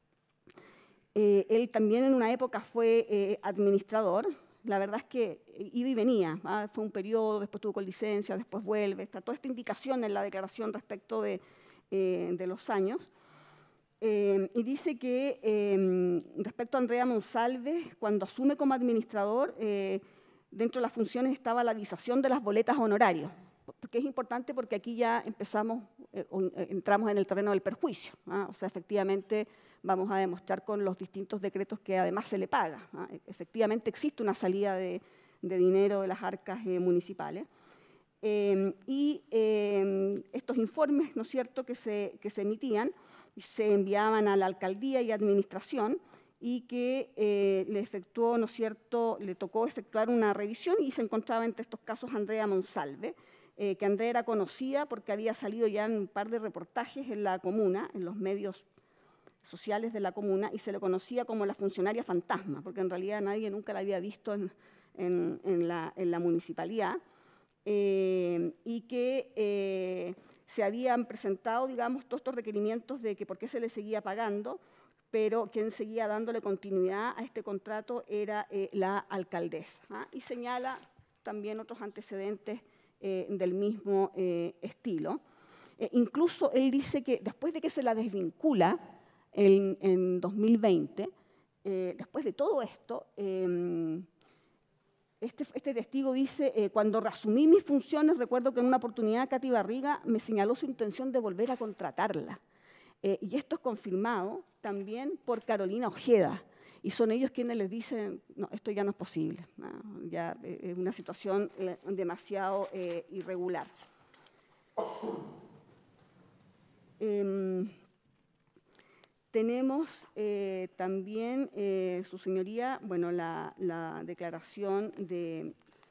Eh, él también en una época fue eh, administrador. La verdad es que iba y venía, ¿ah? Fue un periodo, después tuvo con licencia, después vuelve. Está toda esta indicación en la declaración respecto de, eh, de los años. Eh, y dice que eh, respecto a Andrea Monsalve, cuando asume como administrador, eh, dentro de las funciones estaba la avisación de las boletas honorarios, porque es importante porque aquí ya empezamos, eh, entramos en el terreno del perjuicio, ¿ah? O sea, efectivamente vamos a demostrar con los distintos decretos que además se le paga, ¿ah? Efectivamente existe una salida de, de dinero de las arcas eh, municipales. Eh, y eh, estos informes, ¿no es cierto?, que se, que se emitían, se enviaban a la alcaldía y administración y que eh, le efectuó, ¿no es cierto?, le tocó efectuar una revisión y se encontraba entre estos casos Andrea Monsalve, eh, que Andrea era conocida porque había salido ya en un par de reportajes en la comuna, en los medios sociales de la comuna, y se le conocía como la funcionaria fantasma, porque en realidad nadie nunca la había visto en, en, en, la, en la municipalidad, eh, y que eh, se habían presentado, digamos, todos estos requerimientos de que por qué se le seguía pagando, pero quien seguía dándole continuidad a este contrato era eh, la alcaldesa, ¿ah? Y señala también otros antecedentes eh, del mismo eh, estilo. Eh, incluso él dice que después de que se la desvincula, En, en dos mil veinte, eh, después de todo esto, eh, este, este testigo dice, eh, cuando reasumí mis funciones, recuerdo que en una oportunidad Katy Barriga me señaló su intención de volver a contratarla. Eh, y esto es confirmado también por Carolina Ojeda. Y son ellos quienes les dicen, no, esto ya no es posible, ¿no? Ya es eh, una situación eh, demasiado eh, irregular. Eh, tenemos eh, también, eh, su señoría, bueno, la, la declaración de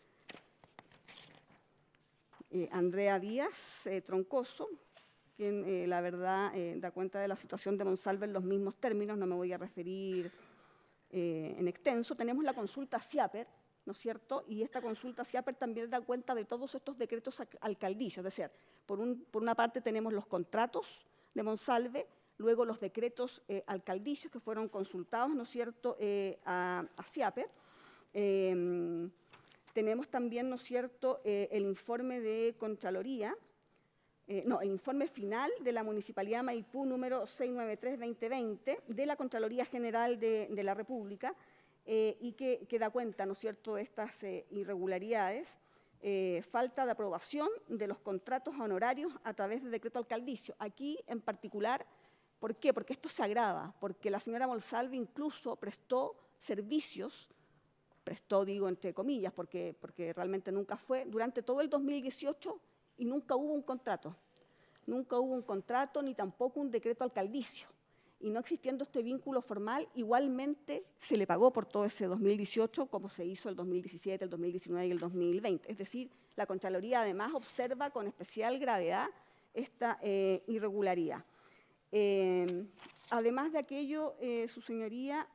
eh, Andrea Díaz eh, Troncoso, quien eh, la verdad eh, da cuenta de la situación de Monsalve en los mismos términos, no me voy a referir eh, en extenso. Tenemos la consulta SIAPER, ¿no es cierto? Y esta consulta SIAPER también da cuenta de todos estos decretos alcaldicios, es decir, por, un, por una parte tenemos los contratos de Monsalve, luego los decretos eh, alcaldicios que fueron consultados, ¿no es cierto?, eh, a, a SIAPER. Eh, tenemos también, ¿no es cierto?, eh, el informe de Contraloría, eh, no, el informe final de la Municipalidad de Maipú número seiscientos noventa y tres guión veinte veinte de la Contraloría General de, de la República, eh, y que, que da cuenta, ¿no es cierto?, de estas eh, irregularidades. Eh, falta de aprobación de los contratos honorarios a través de decreto alcaldicio. Aquí, en particular, ¿por qué? Porque esto se agrava, porque la señora Monsalve incluso prestó servicios, prestó, digo, entre comillas, porque, porque realmente nunca fue, durante todo el dos mil dieciocho y nunca hubo un contrato. Nunca hubo un contrato ni tampoco un decreto alcaldicio. Y no existiendo este vínculo formal, igualmente se le pagó por todo ese dos mil dieciocho, como se hizo el dos mil diecisiete, el dos mil diecinueve y el dos mil veinte. Es decir, la Contraloría además observa con especial gravedad esta eh, irregularidad. Eh, además de aquello, eh, su señoría,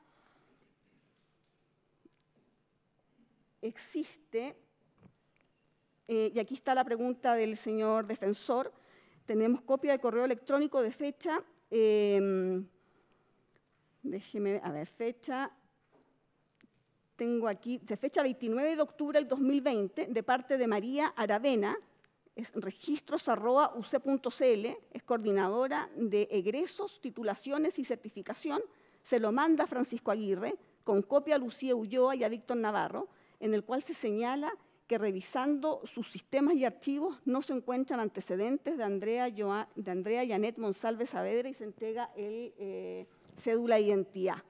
existe, eh, y aquí está la pregunta del señor defensor, tenemos copia de correo electrónico de fecha, eh, déjeme, a ver, fecha, tengo aquí, de fecha veintinueve de octubre del dos mil veinte, de parte de María Aravena, es registros arroba u c punto c l, es coordinadora de egresos, titulaciones y certificación, se lo manda a Francisco Aguirre, con copia a Lucía Ulloa y a Víctor Navarro, en el cual se señala que revisando sus sistemas y archivos no se encuentran antecedentes de Andrea, Joa, de Andrea Janet Monsalve Saavedra y se entrega el eh, cédula de identidad.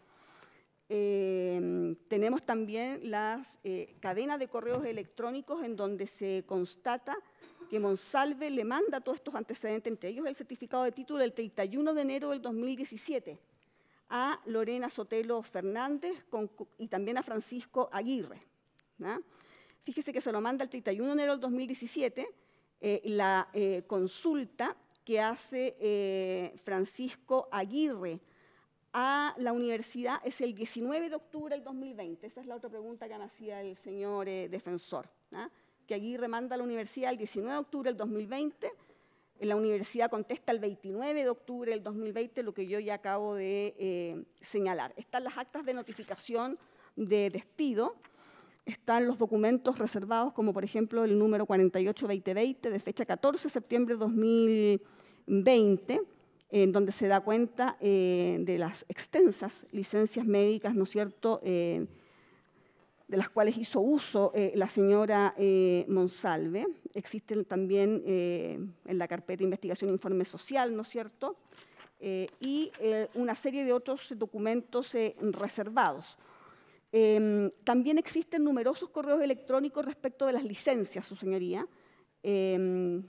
Eh, tenemos también las eh, cadenas de correos electrónicos en donde se constata que Monsalve le manda todos estos antecedentes, entre ellos el certificado de título del treinta y uno de enero del dos mil diecisiete, a Lorena Sotelo Fernández con, y también a Francisco Aguirre, ¿no? Fíjese que se lo manda el treinta y uno de enero del dos mil diecisiete, eh, la eh, consulta que hace eh, Francisco Aguirre a la universidad es el diecinueve de octubre del dos mil veinte. Esa es la otra pregunta que me hacía el señor eh, defensor, ¿no? Que Aguirre manda a la universidad el diecinueve de octubre del dos mil veinte, la universidad contesta el veintinueve de octubre del dos mil veinte, lo que yo ya acabo de eh, señalar. Están las actas de notificación de despido, están los documentos reservados, como por ejemplo el número cuarenta y ocho guión veinte veinte de fecha catorce de septiembre de dos mil veinte, en donde se da cuenta eh, de las extensas licencias médicas, ¿no es cierto?, eh, de las cuales hizo uso eh, la señora eh, Monsalve. Existen también eh, en la carpeta de investigación informe social, ¿no es cierto?, eh, y eh, una serie de otros documentos eh, reservados. Eh, también existen numerosos correos electrónicos respecto de las licencias, su señoría, eh,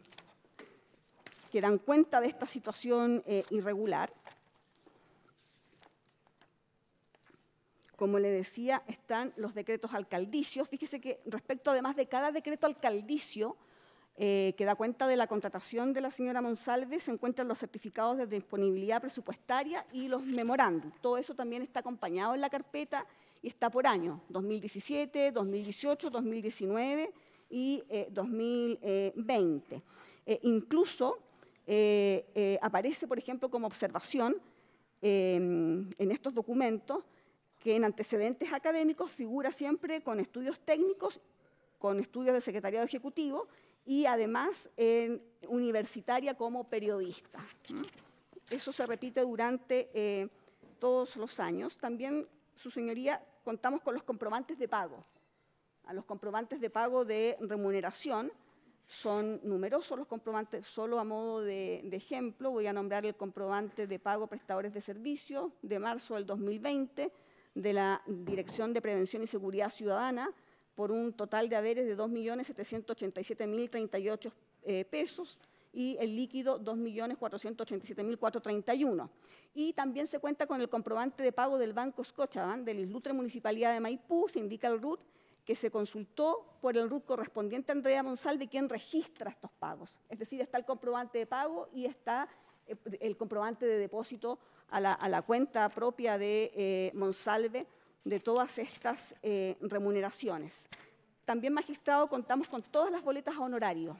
que dan cuenta de esta situación eh, irregular. Como le decía, están los decretos alcaldicios. Fíjese que respecto además de cada decreto alcaldicio eh, que da cuenta de la contratación de la señora Monsalve, se encuentran los certificados de disponibilidad presupuestaria y los memorándum. Todo eso también está acompañado en la carpeta y está por año, dos mil diecisiete, dos mil dieciocho, dos mil diecinueve y eh, dos mil veinte. Eh, incluso eh, eh, aparece, por ejemplo, como observación eh, en estos documentos que en antecedentes académicos figura siempre con estudios técnicos, con estudios de secretariado ejecutivo y además en universitaria como periodista. Eso se repite durante eh, todos los años. También, su señoría, contamos con los comprobantes de pago. A los comprobantes de pago de remuneración son numerosos los comprobantes, solo a modo de, de ejemplo voy a nombrar el comprobante de pago prestadores de servicios de marzo del dos mil veinte de la Dirección de Prevención y Seguridad Ciudadana por un total de haberes de dos millones setecientos ochenta y siete mil treinta y ocho eh, pesos y el líquido dos millones cuatrocientos ochenta y siete mil cuatrocientos treinta y uno. Y también se cuenta con el comprobante de pago del Banco Scotiabank del Islutre Municipalidad de Maipú, se indica el R U T, que se consultó por el R U T correspondiente a Andrea Monsalve, quien registra estos pagos. Es decir, está el comprobante de pago y está el comprobante de depósito a la, a la cuenta propia de eh, Monsalve de todas estas eh, remuneraciones. También, magistrado, contamos con todas las boletas a honorario,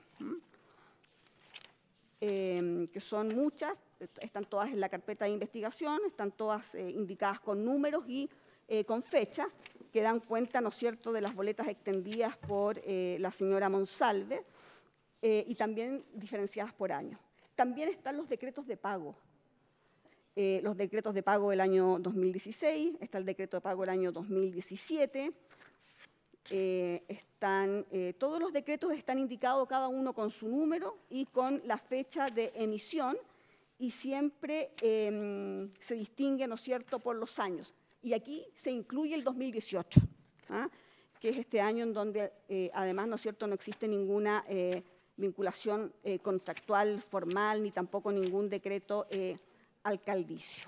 eh, que son muchas, están todas en la carpeta de investigación, están todas eh, indicadas con números y eh, con fecha, que dan cuenta, ¿no es cierto?, de las boletas extendidas por eh, la señora Monsalve eh, y también diferenciadas por año. También están los decretos de pago. Eh, los decretos de pago del año dos mil dieciséis, está el decreto de pago del año dos mil diecisiete, eh, están, eh, todos los decretos están indicados cada uno con su número y con la fecha de emisión y siempre eh, se distingue, ¿no es cierto?, por los años. Y aquí se incluye el dos mil dieciocho, ¿ah? que es este año en donde eh, además, ¿no es cierto?, no existe ninguna eh, vinculación eh, contractual formal ni tampoco ningún decreto eh, alcaldicio.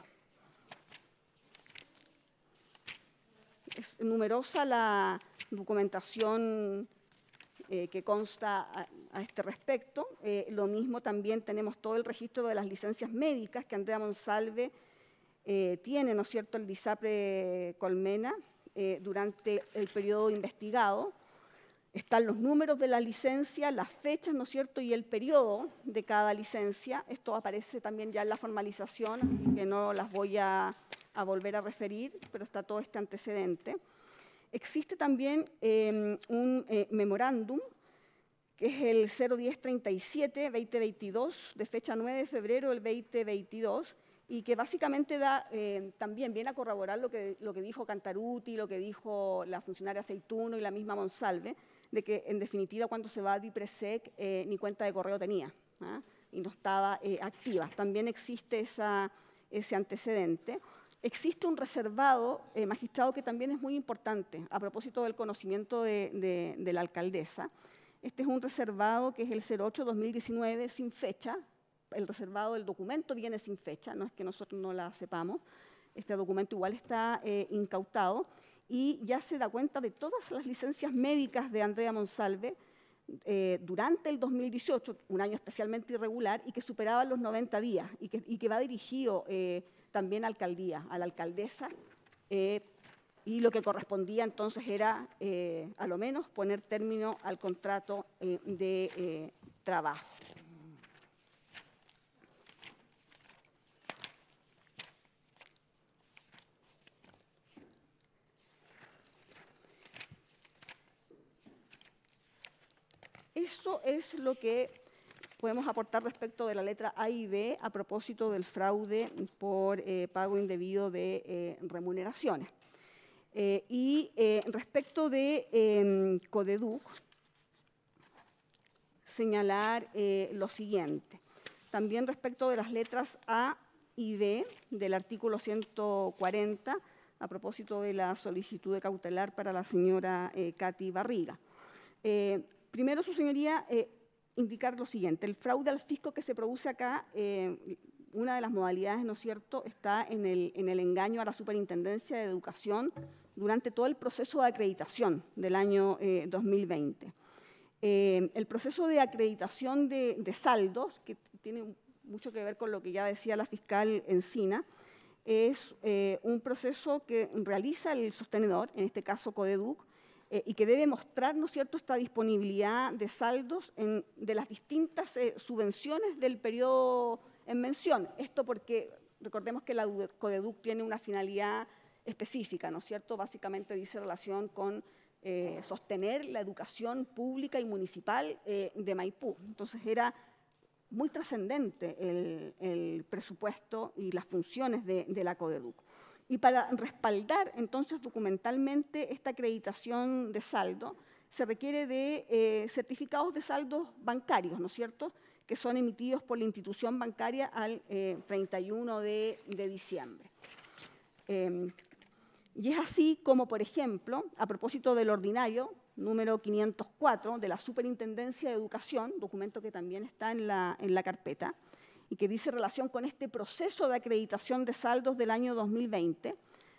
Es numerosa la documentación eh, que consta a, a este respecto. Eh, lo mismo también tenemos todo el registro de las licencias médicas que Andrea Monsalve eh, tiene, ¿no es cierto?, el DISAPRE Colmena eh, durante el periodo investigado. Están los números de la licencia, las fechas, ¿no es cierto?, y el periodo de cada licencia. Esto aparece también ya en la formalización, así que no las voy a, a volver a referir, pero está todo este antecedente. Existe también eh, un eh, memorándum, que es el cero diez treinta y siete barra veinte veintidós, de fecha nueve de febrero del veinte veintidós, y que básicamente da, eh, también viene a corroborar lo que, lo que dijo Cantaruti, lo que dijo la funcionaria Aceituno y la misma Monsalve, de que en definitiva cuando se va a DIPRESEC eh, ni cuenta de correo tenía, ¿ah? y no estaba eh, activa. También existe esa, ese antecedente. Existe un reservado, eh, magistrado, que también es muy importante a propósito del conocimiento de, de, de la alcaldesa. Este es un reservado que es el cero ocho dos mil diecinueve sin fecha. El reservado del documento viene sin fecha, no es que nosotros no la sepamos. Este documento igual está eh, incautado y ya se da cuenta de todas las licencias médicas de Andrea Monsalve eh, durante el dos mil dieciocho, un año especialmente irregular, y que superaban los noventa días y que, y que va dirigido eh, también a alcaldía, a la alcaldesa, eh, y lo que correspondía entonces era, eh, a lo menos, poner término al contrato eh, de eh, trabajo. Eso es lo que podemos aportar respecto de la letra A y B a propósito del fraude por eh, pago indebido de eh, remuneraciones. Eh, y eh, respecto de eh, Codeduc, señalar eh, lo siguiente. También respecto de las letras A y B del artículo ciento cuarenta, a propósito de la solicitud de cautelar para la señora eh, Katy Barriga. Eh, Primero, su señoría, eh, indicar lo siguiente. El fraude al fisco que se produce acá, eh, una de las modalidades, ¿no es cierto?, está en el, en el engaño a la Superintendencia de Educación durante todo el proceso de acreditación del año eh, dos mil veinte. Eh, el proceso de acreditación de, de saldos, que tiene mucho que ver con lo que ya decía la fiscal Encina, es eh, un proceso que realiza el sostenedor, en este caso Codeduc, Eh, y que debe mostrar, ¿no es cierto?, esta disponibilidad de saldos en, de las distintas eh, subvenciones del periodo en mención. Esto porque, recordemos que la Codeduc tiene una finalidad específica, ¿no es cierto?, básicamente dice relación con eh, sostener la educación pública y municipal eh, de Maipú. Entonces era muy trascendente el, el presupuesto y las funciones de, de la Codeduc. Y para respaldar entonces documentalmente esta acreditación de saldo, se requiere de eh, certificados de saldos bancarios, ¿no es cierto?, que son emitidos por la institución bancaria al eh, treinta y uno de diciembre. Eh, y es así como, por ejemplo, a propósito del ordinario número quinientos cuatro de la Superintendencia de Educación, documento que también está en la, en la carpeta, y que dice relación con este proceso de acreditación de saldos del año dos mil veinte,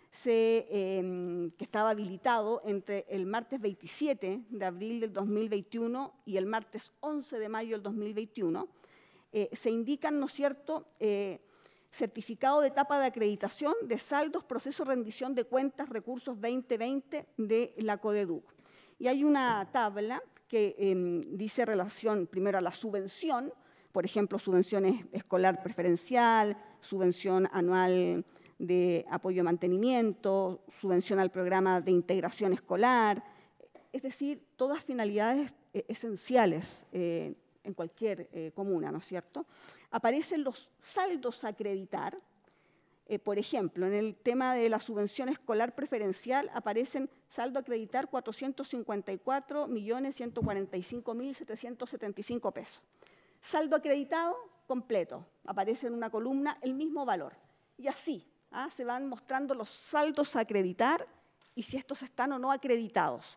se, eh, que estaba habilitado entre el martes veintisiete de abril del dos mil veintiuno y el martes once de mayo del dos mil veintiuno, eh, se indican, ¿no es cierto?, eh, certificado de etapa de acreditación de saldos, proceso de rendición de cuentas, recursos veinte veinte de la CODEDUC. Y hay una tabla que eh, dice relación primero a la subvención, por ejemplo, subvención escolar preferencial, subvención anual de apoyo a mantenimiento, subvención al programa de integración escolar, es decir, todas finalidades eh, esenciales eh, en cualquier eh, comuna, ¿no es cierto? Aparecen los saldos a acreditar, eh, por ejemplo, en el tema de la subvención escolar preferencial aparecen saldo a acreditar cuatrocientos cincuenta y cuatro millones ciento cuarenta y cinco mil setecientos setenta y cinco pesos. Saldo acreditado completo, aparece en una columna el mismo valor. Y así, ¿ah? se van mostrando los saldos a acreditar y si estos están o no acreditados.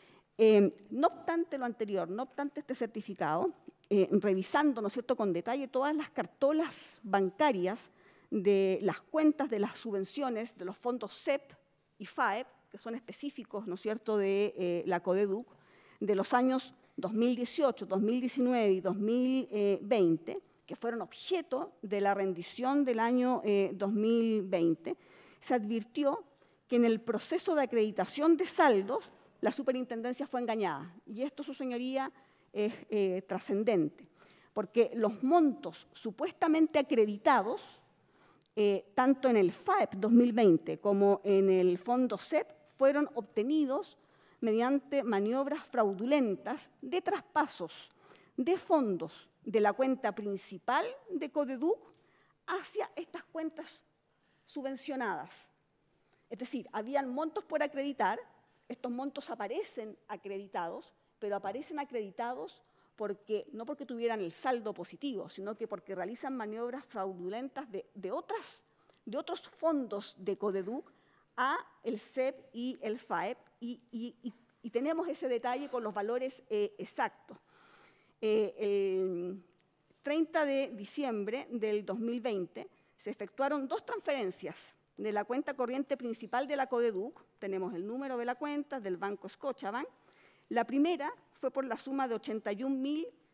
Eh, no obstante lo anterior, no obstante este certificado, eh, revisando, ¿no es cierto?, con detalle todas las cartolas bancarias de las cuentas de las subvenciones de los fondos C E P y F A E P, que son específicos, ¿no es cierto?, de eh, la CODEDUC, de los años dos mil dieciocho, dos mil diecinueve y dos mil veinte, que fueron objeto de la rendición del año eh, dos mil veinte, se advirtió que en el proceso de acreditación de saldos la superintendencia fue engañada. Y esto, su señoría, es eh, trascendente, porque los montos supuestamente acreditados, eh, tanto en el F A E P dos mil veinte como en el fondo C E P, fueron obtenidos mediante maniobras fraudulentas de traspasos de fondos de la cuenta principal de CODEDUC hacia estas cuentas subvencionadas. Es decir, habían montos por acreditar, estos montos aparecen acreditados, pero aparecen acreditados porque, no porque tuvieran el saldo positivo, sino que porque realizan maniobras fraudulentas de, de, otras, de otros fondos de CODEDUC a el C E P y el F A E P, y, y, y, y tenemos ese detalle con los valores eh, exactos. Eh, el treinta de diciembre del dos mil veinte se efectuaron dos transferencias de la cuenta corriente principal de la CODEDUC, tenemos el número de la cuenta del Banco Scotiabank. La primera fue por la suma de ochenta y un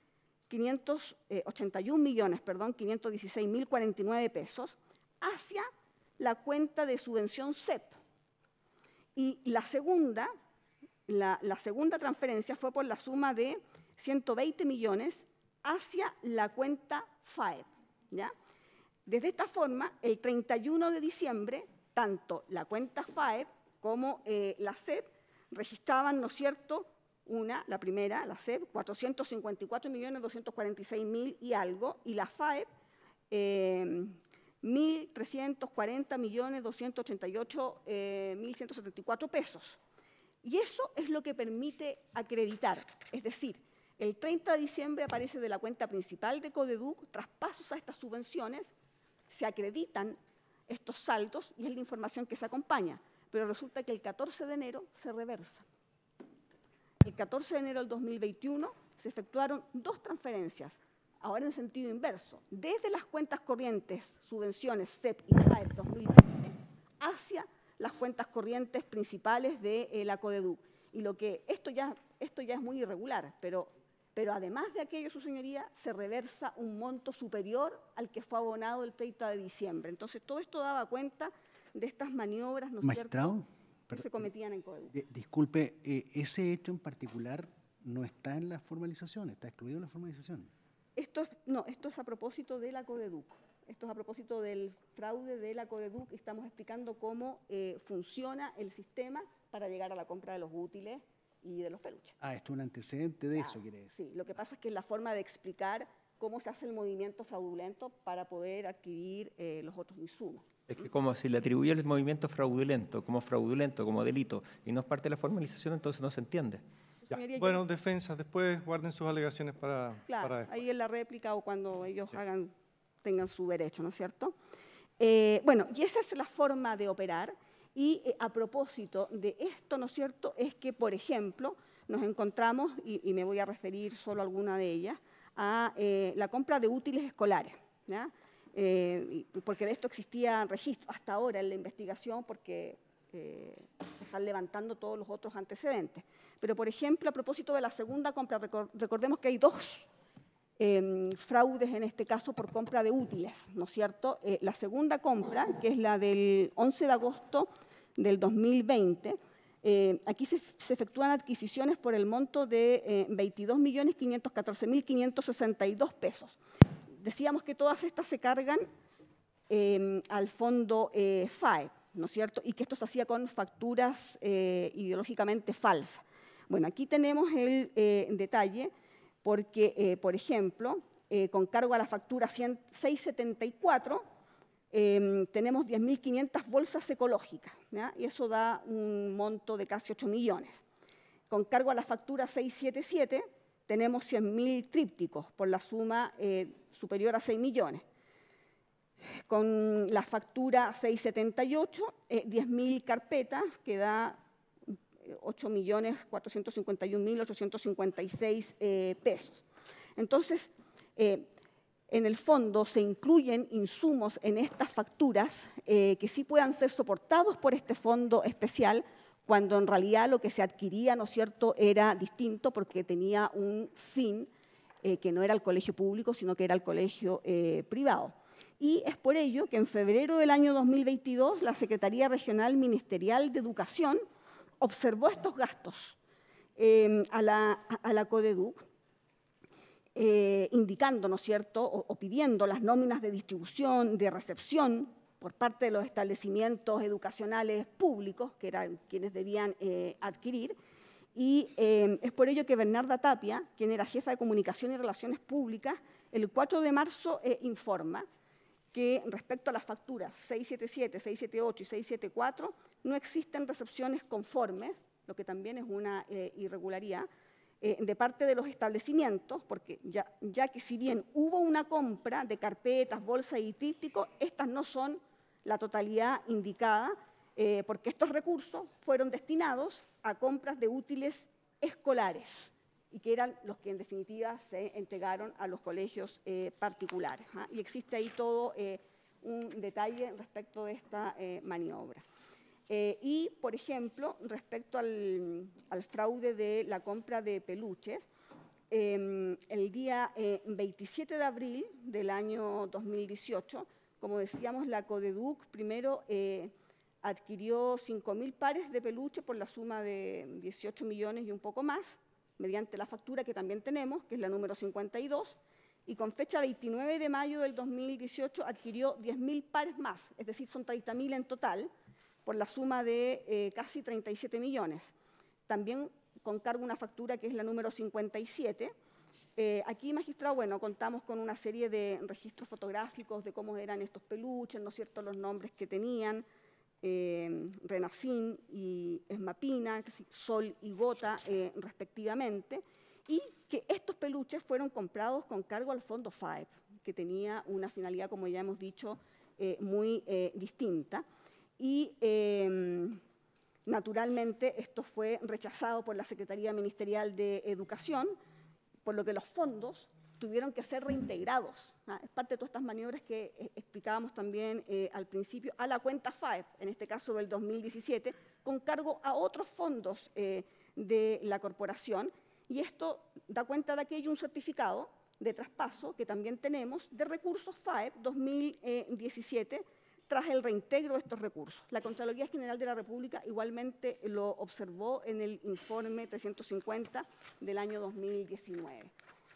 millones, perdón, quinientos dieciséis mil cuarenta y nueve pesos hacia la cuenta de subvención C E P. Y la segunda, la, la segunda transferencia fue por la suma de ciento veinte millones hacia la cuenta F A E P, ¿ya? Desde esta forma, el treinta y uno de diciembre, tanto la cuenta F A E P como eh, la C E P registraban, ¿no es cierto?, una, la primera, la C E P, cuatrocientos cincuenta y cuatro millones doscientos cuarenta y seis mil y algo, y la F A E P, eh, mil trescientos cuarenta millones doscientos ochenta y ocho mil ciento setenta y cuatro pesos. Y eso es lo que permite acreditar, es decir, el treinta de diciembre aparece de la cuenta principal de CODEDUC traspasos a estas subvenciones, se acreditan estos saldos y es la información que se acompaña, pero resulta que el catorce de enero se reversa. El catorce de enero del dos mil veintiuno se efectuaron dos transferencias, ahora en sentido inverso, desde las cuentas corrientes, subvenciones C E P y F A E P dos mil veinte, hacia las cuentas corrientes principales de eh, la CODEDUC. Y lo que, esto ya, esto ya es muy irregular, pero, pero además de aquello, su señoría, se reversa un monto superior al que fue abonado el treinta de diciembre. Entonces, todo esto daba cuenta de estas maniobras, ¿no es Magistrado, cierto?, que se cometían en CODEDUC. Eh, disculpe, eh, ese hecho en particular no está en la formalización, está excluido en la formalización. Esto es, no, esto es a propósito de la CODEDUC. Esto es a propósito del fraude de la CODEDUC. Estamos explicando cómo eh, funciona el sistema para llegar a la compra de los útiles y de los peluches. Ah, esto es un antecedente de Claro, eso, quiere decir. Sí, lo que pasa es que es la forma de explicar cómo se hace el movimiento fraudulento para poder adquirir eh, los otros insumos. Es que como si le atribuye el movimiento fraudulento como fraudulento, como delito, y no es parte de la formalización, entonces no se entiende. Su Ya. señoría. Bueno, defensa, después guarden sus alegaciones para, Claro, para después. ahí en la réplica o cuando ellos Sí. hagan, tengan su derecho, ¿no es cierto? Eh, bueno, y esa es la forma de operar. Y eh, a propósito de esto, ¿no es cierto?, es que, por ejemplo, nos encontramos, y, y me voy a referir solo a alguna de ellas, a eh, la compra de útiles escolares, ¿ya? Eh, porque de esto existía registro hasta ahora en la investigación, porque eh, se están levantando todos los otros antecedentes. Pero, por ejemplo, a propósito de la segunda compra, recordemos que hay dos eh, fraudes, en este caso, por compra de útiles, ¿no es cierto? Eh, la segunda compra, que es la del once de agosto del dos mil veinte, eh, aquí se, se efectúan adquisiciones por el monto de eh, veintidós millones quinientos catorce mil quinientos sesenta y dos pesos. Decíamos que todas estas se cargan eh, al fondo eh, F A E, ¿no es cierto? Y que esto se hacía con facturas eh, ideológicamente falsas. Bueno, aquí tenemos el eh, detalle porque, eh, por ejemplo, eh, con cargo a la factura seiscientos setenta y cuatro, eh, tenemos diez mil quinientas bolsas ecológicas, ¿ya? Y eso da un monto de casi ocho millones. Con cargo a la factura seiscientos setenta y siete, tenemos cien mil trípticos por la suma eh, superior a seis millones. Con la factura seiscientos setenta y ocho, eh, diez mil carpetas, que da ocho millones cuatrocientos cincuenta y un mil ochocientos cincuenta y seis eh, pesos. Entonces, eh, en el fondo se incluyen insumos en estas facturas eh, que sí puedan ser soportados por este fondo especial, cuando en realidad lo que se adquiría, ¿no es cierto?, era distinto porque tenía un fin eh, que no era el colegio público, sino que era el colegio eh, privado. Y es por ello que en febrero del año dos mil veintidós la Secretaría Regional Ministerial de Educación observó estos gastos eh, a, la, a la CODEDUC, eh, indicando, ¿no es cierto?, o, o pidiendo las nóminas de distribución, de recepción por parte de los establecimientos educacionales públicos, que eran quienes debían eh, adquirir. Y eh, es por ello que Bernarda Tapia, quien era jefa de Comunicación y Relaciones Públicas, el cuatro de marzo eh, informa que respecto a las facturas seiscientos setenta y siete, seiscientos setenta y ocho y seiscientos setenta y cuatro no existen recepciones conformes, lo que también es una eh, irregularidad, eh, de parte de los establecimientos, porque ya, ya que si bien hubo una compra de carpetas, bolsas y trípticos, estas no son la totalidad indicada, eh, porque estos recursos fueron destinados a compras de útiles escolares, y que eran los que en definitiva se entregaron a los colegios eh, particulares. ¿ah? Y existe ahí todo eh, un detalle respecto de esta eh, maniobra. Eh, y, por ejemplo, respecto al, al fraude de la compra de peluches, eh, el día eh, veintisiete de abril del año dos mil dieciocho, como decíamos, la CODEDUC primero eh, adquirió cinco mil pares de peluche por la suma de dieciocho millones y un poco más, mediante la factura que también tenemos, que es la número cincuenta y dos, y con fecha veintinueve de mayo del dos mil dieciocho adquirió diez mil pares más, es decir, son treinta mil en total, por la suma de eh, casi treinta y siete millones. También con cargo una factura que es la número cincuenta y siete. Eh, aquí, magistrado, bueno, contamos con una serie de registros fotográficos de cómo eran estos peluches, ¿no es cierto?, los nombres que tenían, Eh, Renacín y Esmapina, Sol y Gota, eh, respectivamente, y que estos peluches fueron comprados con cargo al fondo F A E P, que tenía una finalidad, como ya hemos dicho, eh, muy eh, distinta. Y, eh, naturalmente, esto fue rechazado por la Secretaría Ministerial de Educación, por lo que los fondos tuvieron que ser reintegrados. ¿ah? Es parte de todas estas maniobras que eh, explicábamos también eh, al principio, a la cuenta F A E P, en este caso del dos mil diecisiete, con cargo a otros fondos eh, de la corporación, y esto da cuenta de que hay un certificado de traspaso que también tenemos de recursos F A E P dos mil diecisiete, tras el reintegro de estos recursos. La Contraloría General de la República igualmente lo observó en el informe trescientos cincuenta del año dos mil diecinueve.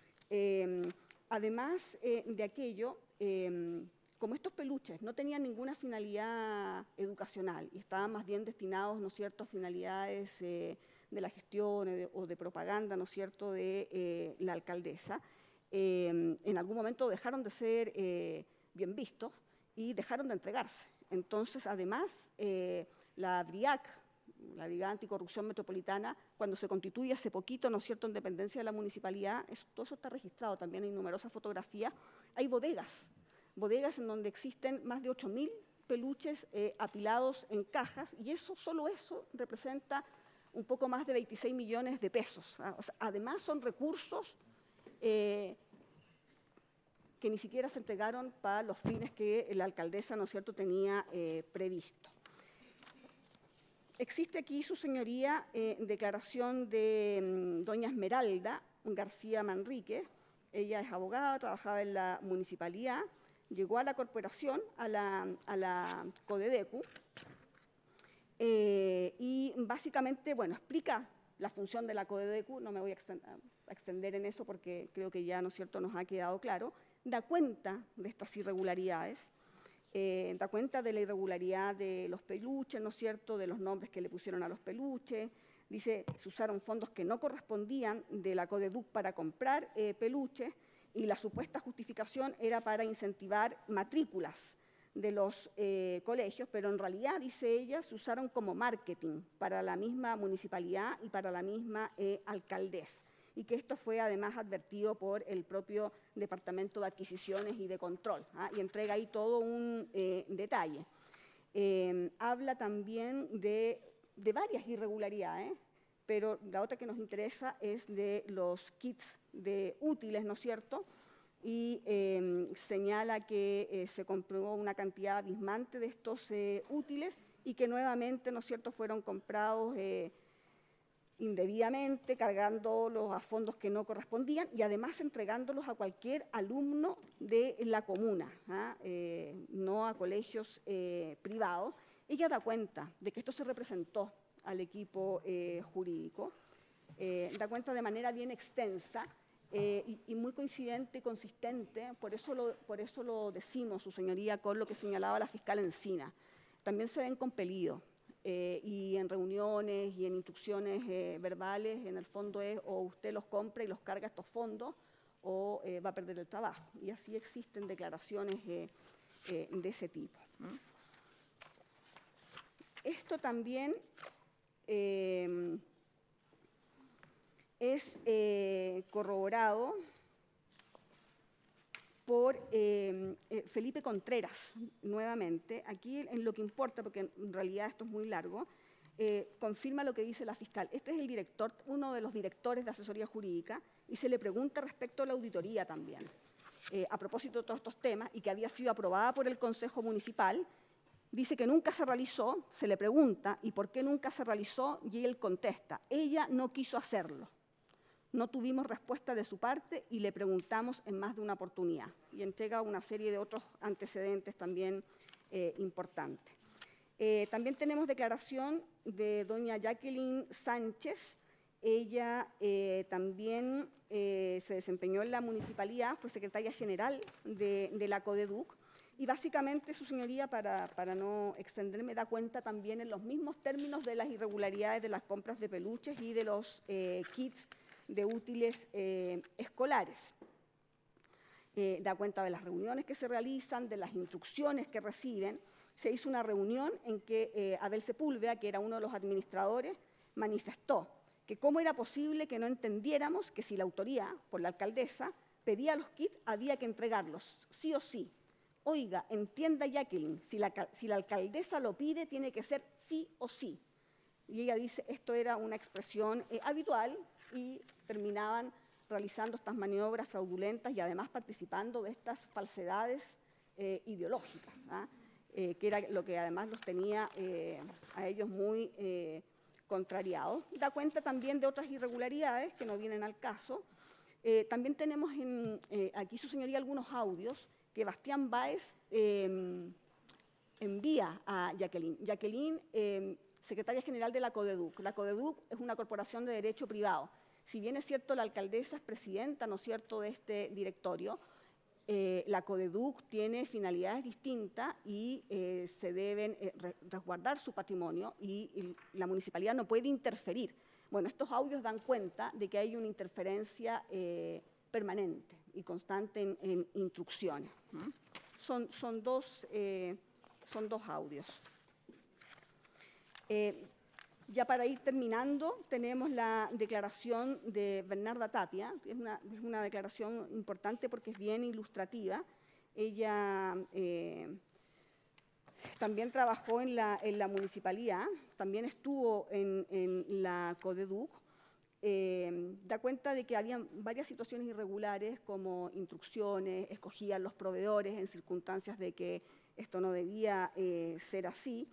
Eh, además eh, de aquello, eh, como estos peluches no tenían ninguna finalidad educacional y estaban más bien destinados, ¿no es cierto?, a finalidades eh, de la gestión de, o de propaganda, ¿no es cierto?, de eh, la alcaldesa, eh, en algún momento dejaron de ser eh, bien vistos y dejaron de entregarse. Entonces, además, eh, la BRIAC, la Brigada Anticorrupción Metropolitana, cuando se constituye hace poquito, ¿no es cierto?, en dependencia de la municipalidad, eso, todo eso está registrado, también hay numerosas fotografías, hay bodegas, bodegas en donde existen más de ocho mil peluches eh, apilados en cajas, y eso, solo eso, representa un poco más de veintiséis millones de pesos. ¿Ah? O sea, además son recursos eh, que ni siquiera se entregaron para los fines que la alcaldesa, ¿no es cierto?, tenía eh, previsto. Existe aquí, su señoría, eh, declaración de mm, doña Esmeralda García Manrique. Ella es abogada, trabajaba en la municipalidad, llegó a la corporación, a la, a la CODEDECU, eh, y básicamente, bueno, explica la función de la CODEDECU, no me voy a extender en eso porque creo que ya, ¿no es cierto?, nos ha quedado claro, da cuenta de estas irregularidades, eh, da cuenta de la irregularidad de los peluches, ¿no es cierto?, de los nombres que le pusieron a los peluches, dice se usaron fondos que no correspondían de la CODEDUC para comprar eh, peluches, y la supuesta justificación era para incentivar matrículas de los eh, colegios, pero en realidad, dice ella, se usaron como marketing para la misma municipalidad y para la misma eh, alcaldesa, y que esto fue además advertido por el propio Departamento de Adquisiciones y de Control, ¿ah? Y entrega ahí todo un eh, detalle. Eh, habla también de, de varias irregularidades, pero la otra que nos interesa es de los kits de útiles, ¿no es cierto?, y eh, señala que eh, se comprobó una cantidad abismante de estos eh, útiles y que nuevamente, ¿no es cierto?, fueron comprados eh, indebidamente, cargándolos a fondos que no correspondían y además entregándolos a cualquier alumno de la comuna, ¿ah? eh, no a colegios eh, privados. Ella da cuenta de que esto se representó al equipo eh, jurídico, eh, da cuenta de manera bien extensa eh, y, y muy coincidente y consistente, por eso, lo, por eso lo decimos, su señoría, con lo que señalaba la fiscal Encina. También se ven compelidos eh, y en reuniones y en instrucciones eh, verbales, en el fondo es o usted los compra y los carga a estos fondos o eh, va a perder el trabajo. Y así existen declaraciones eh, eh, de ese tipo. ¿Mm? Esto también eh, es eh, corroborado por eh, eh, Felipe Contreras, nuevamente. Aquí en lo que importa, porque en realidad esto es muy largo, eh, confirma lo que dice la fiscal. Este es el director, uno de los directores de asesoría jurídica, y se le pregunta respecto a la auditoría también, eh, a propósito de todos estos temas, y que había sido aprobada por el Consejo Municipal. Dice que nunca se realizó, se le pregunta, ¿y por qué nunca se realizó? Y él contesta, ella no quiso hacerlo. No tuvimos respuesta de su parte y le preguntamos en más de una oportunidad. Y entrega una serie de otros antecedentes también eh, importantes. Eh, también tenemos declaración de doña Jacqueline Sánchez. Ella eh, también eh, se desempeñó en la municipalidad, fue secretaria general de, de la CODEDUC. Y básicamente, su señoría, para, para no extenderme, da cuenta también en los mismos términos de las irregularidades de las compras de peluches y de los eh, kits de útiles eh, escolares. Eh, da cuenta de las reuniones que se realizan, de las instrucciones que reciben. Se hizo una reunión en que eh, Abel Sepúlveda, que era uno de los administradores, manifestó que cómo era posible que no entendiéramos que si la autoría, por la alcaldesa, pedía los kits, había que entregarlos, sí o sí. Oiga, entienda Jacqueline, si la, si la alcaldesa lo pide, tiene que ser sí o sí. Y ella dice, esto era una expresión eh, habitual y terminaban realizando estas maniobras fraudulentas y además participando de estas falsedades eh, ideológicas, ¿ah? eh, que era lo que además los tenía eh, a ellos muy eh, contrariados. Da cuenta también de otras irregularidades que no vienen al caso. Eh, también tenemos en, eh, aquí, su señoría, algunos audios que Bastián Báez eh, envía a Jacqueline. Jacqueline, eh, secretaria general de la CODEDUC. La CODEDUC es una corporación de derecho privado. Si bien es cierto, la alcaldesa es presidenta, ¿no es cierto?, de este directorio, eh, la CODEDUC tiene finalidades distintas y eh, se deben eh, resguardar su patrimonio y, y la municipalidad no puede interferir. Bueno, estos audios dan cuenta de que hay una interferencia eh, permanente y constante en, en instrucciones. ¿Mm? Son, son, dos, eh, son dos audios. Eh, ya para ir terminando, tenemos la declaración de Bernarda Tapia, que es una, es una declaración importante porque es bien ilustrativa. Ella eh, también trabajó en la, en la municipalidad, también estuvo en, en la CODEDUC. Eh, da cuenta de que había varias situaciones irregulares como instrucciones, escogían los proveedores en circunstancias de que esto no debía eh, ser así.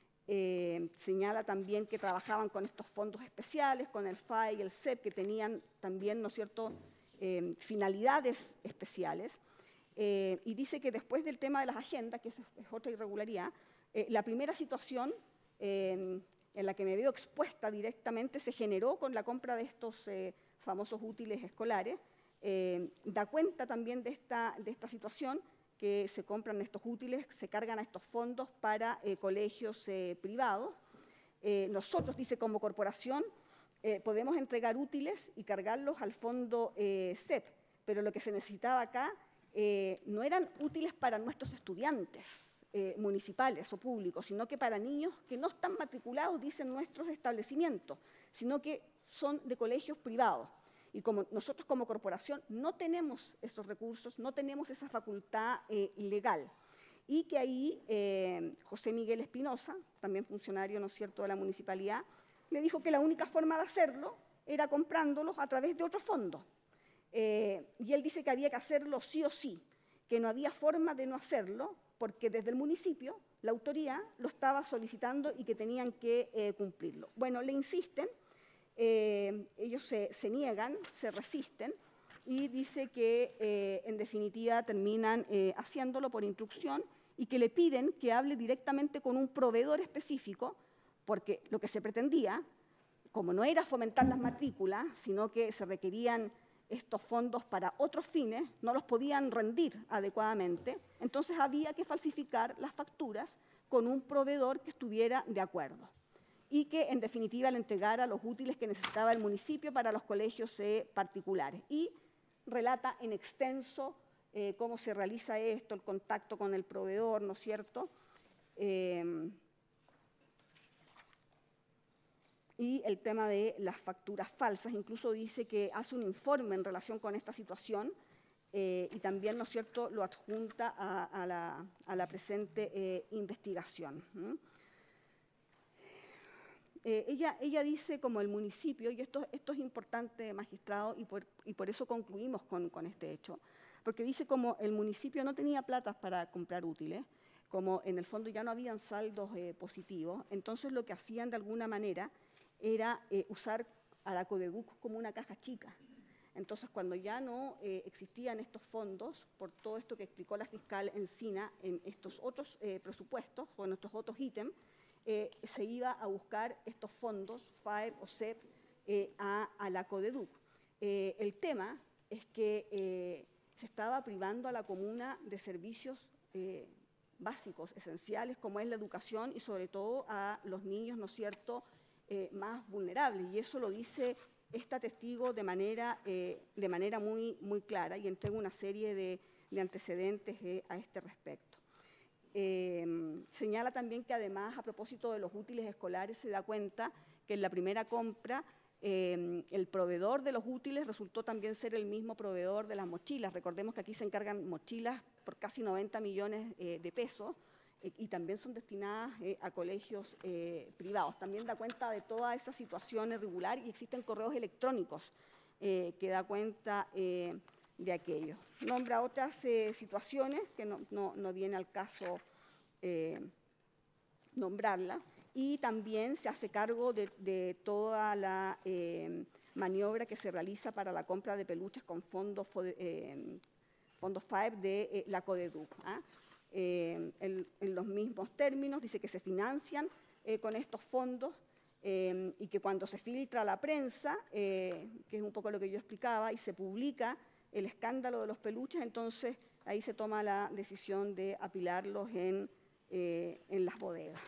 Eh, señala también que trabajaban con estos fondos especiales, con el F A E y el C E P, que tenían también, ¿no es cierto?, eh, finalidades especiales. Eh, y dice que después del tema de las agendas, que es, es otra irregularidad, eh, la primera situación eh, en la que me veo expuesta directamente se generó con la compra de estos eh, famosos útiles escolares. Eh, da cuenta también de esta, de esta situación, que se compran estos útiles, se cargan a estos fondos para eh, colegios eh, privados. Eh, nosotros, dice, como corporación, eh, podemos entregar útiles y cargarlos al fondo eh, C E P, pero lo que se necesitaba acá eh, no eran útiles para nuestros estudiantes eh, municipales o públicos, sino que para niños que no están matriculados, dicen nuestros establecimientos, sino que son de colegios privados. Y como nosotros como corporación no tenemos esos recursos, no tenemos esa facultad eh, legal. Y que ahí eh, José Miguel Espinosa, también funcionario, ¿no es cierto?, de la municipalidad, le dijo que la única forma de hacerlo era comprándolos a través de otros fondos. Eh, y él dice que había que hacerlo sí o sí, que no había forma de no hacerlo, porque desde el municipio la autoridad lo estaba solicitando y que tenían que eh, cumplirlo. Bueno, le insisten. Eh, ellos se, se niegan, se resisten y dice que eh, en definitiva terminan eh, haciéndolo por instrucción y que le piden que hable directamente con un proveedor específico, porque lo que se pretendía, como no era fomentar las matrículas, sino que se requerían estos fondos para otros fines, no los podían rendir adecuadamente, entonces había que falsificar las facturas con un proveedor que estuviera de acuerdo y que, en definitiva, le entregara los útiles que necesitaba el municipio para los colegios eh, particulares. Y relata en extenso eh, cómo se realiza esto, el contacto con el proveedor, ¿no es cierto? Eh, y el tema de las facturas falsas. Incluso dice que hace un informe en relación con esta situación eh, y también, ¿no es cierto?, lo adjunta a, a, la, a la presente eh, investigación. ¿Mm? Eh, ella, ella dice como el municipio, y esto, esto es importante, magistrado, y por, y por eso concluimos con, con este hecho, porque dice como el municipio no tenía platas para comprar útiles, como en el fondo ya no habían saldos eh, positivos, entonces lo que hacían de alguna manera era eh, usar a la CODEDUC como una caja chica. Entonces, cuando ya no eh, existían estos fondos, por todo esto que explicó la fiscal Encina en estos otros eh, presupuestos o en estos otros ítems, Eh, se iba a buscar estos fondos, F A E P o C E P, eh, a, a la CODEDUC. Eh, el tema es que eh, se estaba privando a la comuna de servicios eh, básicos, esenciales, como es la educación y sobre todo a los niños, ¿no es cierto?, eh, más vulnerables. Y eso lo dice esta testigo de manera, eh, de manera muy, muy clara y entrega una serie de, de antecedentes eh, a este respecto. Eh, señala también que además, a propósito de los útiles escolares, se da cuenta que en la primera compra eh, el proveedor de los útiles resultó también ser el mismo proveedor de las mochilas. Recordemos que aquí se encargan mochilas por casi noventa millones eh, de pesos eh, y también son destinadas eh, a colegios eh, privados. También da cuenta de toda esa situación irregular y existen correos electrónicos eh, que da cuenta eh, de aquello. Nombra otras eh, situaciones que no, no, no viene al caso eh, nombrarlas, y también se hace cargo de, de toda la eh, maniobra que se realiza para la compra de peluches con fondos, eh, fondos F A E P de eh, la CODEDUC. ¿ah? Eh, en, en los mismos términos dice que se financian eh, con estos fondos eh, y que cuando se filtra a la prensa, eh, que es un poco lo que yo explicaba, y se publica el escándalo de los peluches, entonces ahí se toma la decisión de apilarlos en, eh, en las bodegas.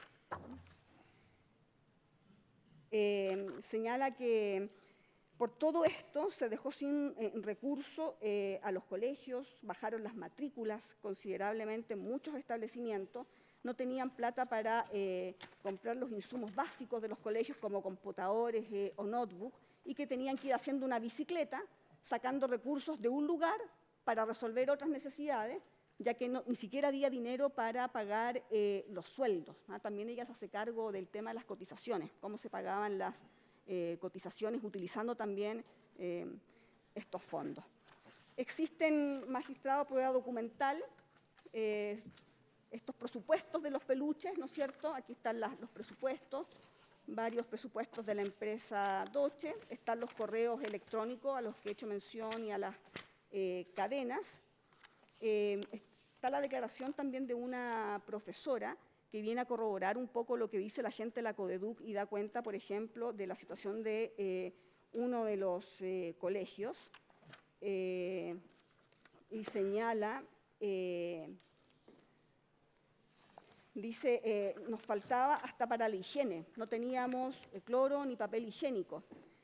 Eh, señala que por todo esto se dejó sin eh, recurso eh, a los colegios, bajaron las matrículas considerablemente en muchos establecimientos, no tenían plata para eh, comprar los insumos básicos de los colegios como computadores eh, o notebook, y que tenían que ir haciendo una bicicleta, sacando recursos de un lugar para resolver otras necesidades, ya que no, ni siquiera había dinero para pagar eh, los sueldos, ¿no? También ella se hace cargo del tema de las cotizaciones, cómo se pagaban las eh, cotizaciones utilizando también eh, estos fondos. Existen, magistrado, prueba documental, eh, estos presupuestos de los peluches, ¿no es cierto? Aquí están las, los presupuestos, varios presupuestos de la empresa Doche, están los correos electrónicos a los que he hecho mención y a las eh, cadenas. Eh, está la declaración también de una profesora que viene a corroborar un poco lo que dice la gente de la CODEDUC y da cuenta, por ejemplo, de la situación de eh, uno de los eh, colegios eh, y señala, eh, dice, eh, nos faltaba hasta para la higiene, no teníamos cloro ni papel higiénico,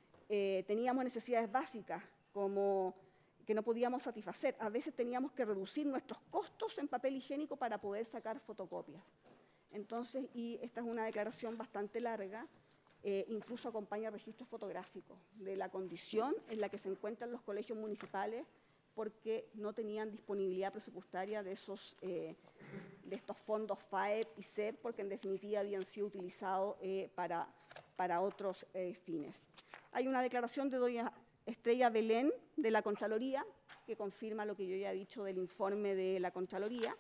eh, teníamos necesidades básicas como que no podíamos satisfacer. A veces teníamos que reducir nuestros costos en papel higiénico para poder sacar fotocopias. Entonces, y esta es una declaración bastante larga, eh, incluso acompaña registros fotográficos de la condición en la que se encuentran los colegios municipales porque no tenían disponibilidad presupuestaria de, esos, eh, de estos fondos F A E P y C E P, porque en definitiva habían sido utilizados eh, para, para otros eh, fines. Hay una declaración de doña Estrella Belén, de la Contraloría, que confirma lo que yo ya he dicho del informe de la Contraloría.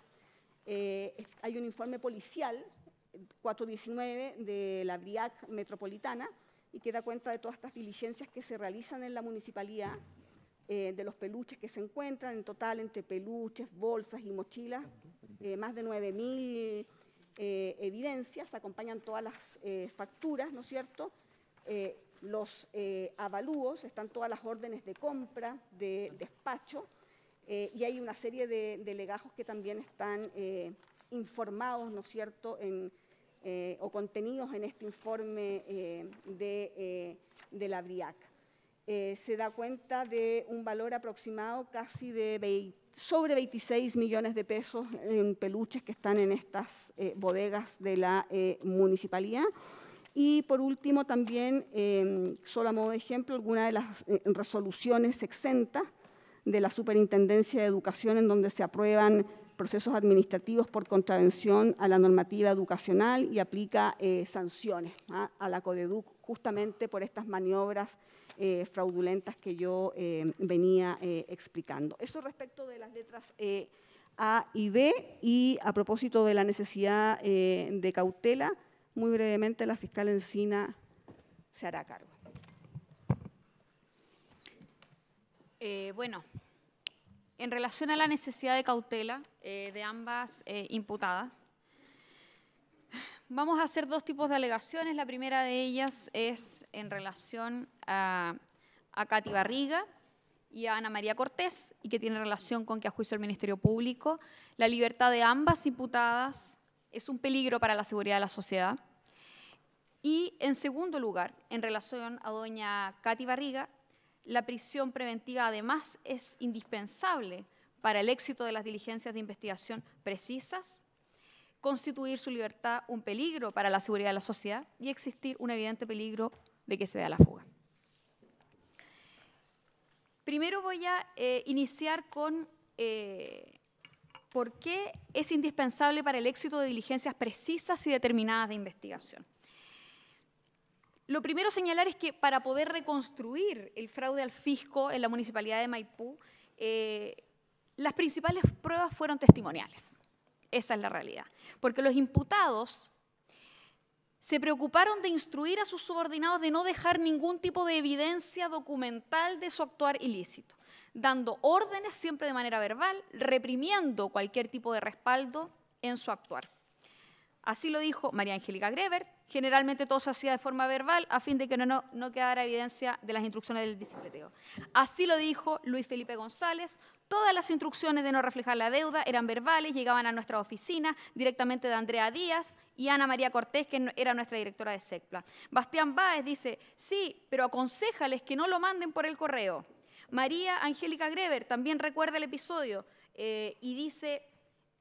Eh, hay un informe policial, cuatrocientos diecinueve, de la BRIAC Metropolitana, y que da cuenta de todas estas diligencias que se realizan en la municipalidad, eh, de los peluches que se encuentran, en total entre peluches, bolsas y mochilas, eh, más de nueve mil eh, evidencias, acompañan todas las eh, facturas, ¿no es cierto?, eh, los eh, avalúos, están todas las órdenes de compra, de despacho, eh, y hay una serie de, de legajos que también están eh, informados, ¿no es cierto?, en, eh, o contenidos en este informe eh, de, eh, de la BRIAC. Eh, se da cuenta de un valor aproximado casi de veinte, sobre veintiséis millones de pesos en peluches que están en estas eh, bodegas de la eh, municipalidad. Y por último también, eh, solo a modo de ejemplo, algunas de las eh, resoluciones exentas de la Superintendencia de Educación en donde se aprueban procesos administrativos por contravención a la normativa educacional y aplica eh, sanciones ¿ah? a la CODEDUC justamente por estas maniobras eh, fraudulentas que yo eh, venía eh, explicando. Eso respecto de las letras eh, A y B, y a propósito de la necesidad eh, de cautela, muy brevemente, la fiscal Encina se hará cargo. Eh, bueno, en relación a la necesidad de cautela eh, de ambas eh, imputadas, vamos a hacer dos tipos de alegaciones. La primera de ellas es en relación a, a Katy Barriga y a Ana María Cortés, y que tiene relación con que, a juicio del Ministerio Público, la libertad de ambas imputadas es un peligro para la seguridad de la sociedad. Y, en segundo lugar, en relación a doña Katy Barriga, la prisión preventiva además es indispensable para el éxito de las diligencias de investigación precisas, constituir su libertad un peligro para la seguridad de la sociedad y existir un evidente peligro de que se dé la fuga. Primero voy a eh, iniciar con eh, por qué es indispensable para el éxito de diligencias precisas y determinadas de investigación. Lo primero a señalar es que para poder reconstruir el fraude al fisco en la Municipalidad de Maipú, eh, las principales pruebas fueron testimoniales. Esa es la realidad. Porque los imputados se preocuparon de instruir a sus subordinados de no dejar ningún tipo de evidencia documental de su actuar ilícito, dando órdenes siempre de manera verbal, reprimiendo cualquier tipo de respaldo en su actuar. Así lo dijo María Angélica Greber. Generalmente todo se hacía de forma verbal a fin de que no, no, no quedara evidencia de las instrucciones del bicicleteo. Así lo dijo Luis Felipe González. Todas las instrucciones de no reflejar la deuda eran verbales, llegaban a nuestra oficina directamente de Andrea Díaz y Ana María Cortés, que era nuestra directora de SECPLA. Bastián Báez dice, sí, pero aconséjales que no lo manden por el correo. María Angélica Greber también recuerda el episodio eh, y dice,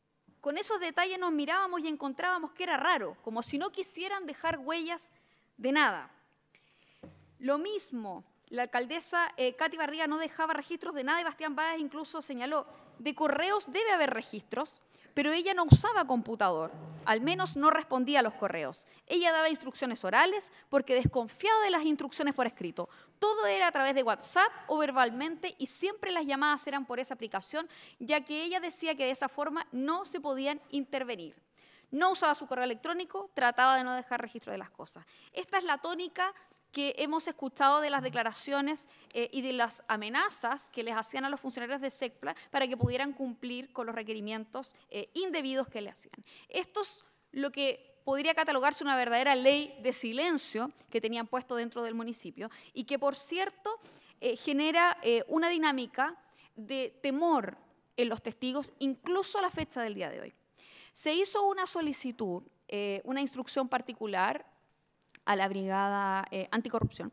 con esos detalles nos mirábamos y encontrábamos que era raro, como si no quisieran dejar huellas de nada. Lo mismo, la alcaldesa eh, Katy Barriga no dejaba registros de nada y Bastián Báez incluso señaló, de correos debe haber registros, pero ella no usaba computador, al menos no respondía a los correos. Ella daba instrucciones orales porque desconfiaba de las instrucciones por escrito. Todo era a través de WhatsApp o verbalmente y siempre las llamadas eran por esa aplicación, ya que ella decía que de esa forma no se podían intervenir. No usaba su correo electrónico, trataba de no dejar registro de las cosas. Esta es la tónica que hemos escuchado de las declaraciones eh, y de las amenazas que les hacían a los funcionarios de SECPLA para que pudieran cumplir con los requerimientos eh, indebidos que le hacían. Esto es lo que podría catalogarse una verdadera ley de silencio que tenían puesto dentro del municipio y que, por cierto, eh, genera eh, una dinámica de temor en los testigos, incluso a la fecha del día de hoy. Se hizo una solicitud, eh, una instrucción particular a la Brigada eh, Anticorrupción,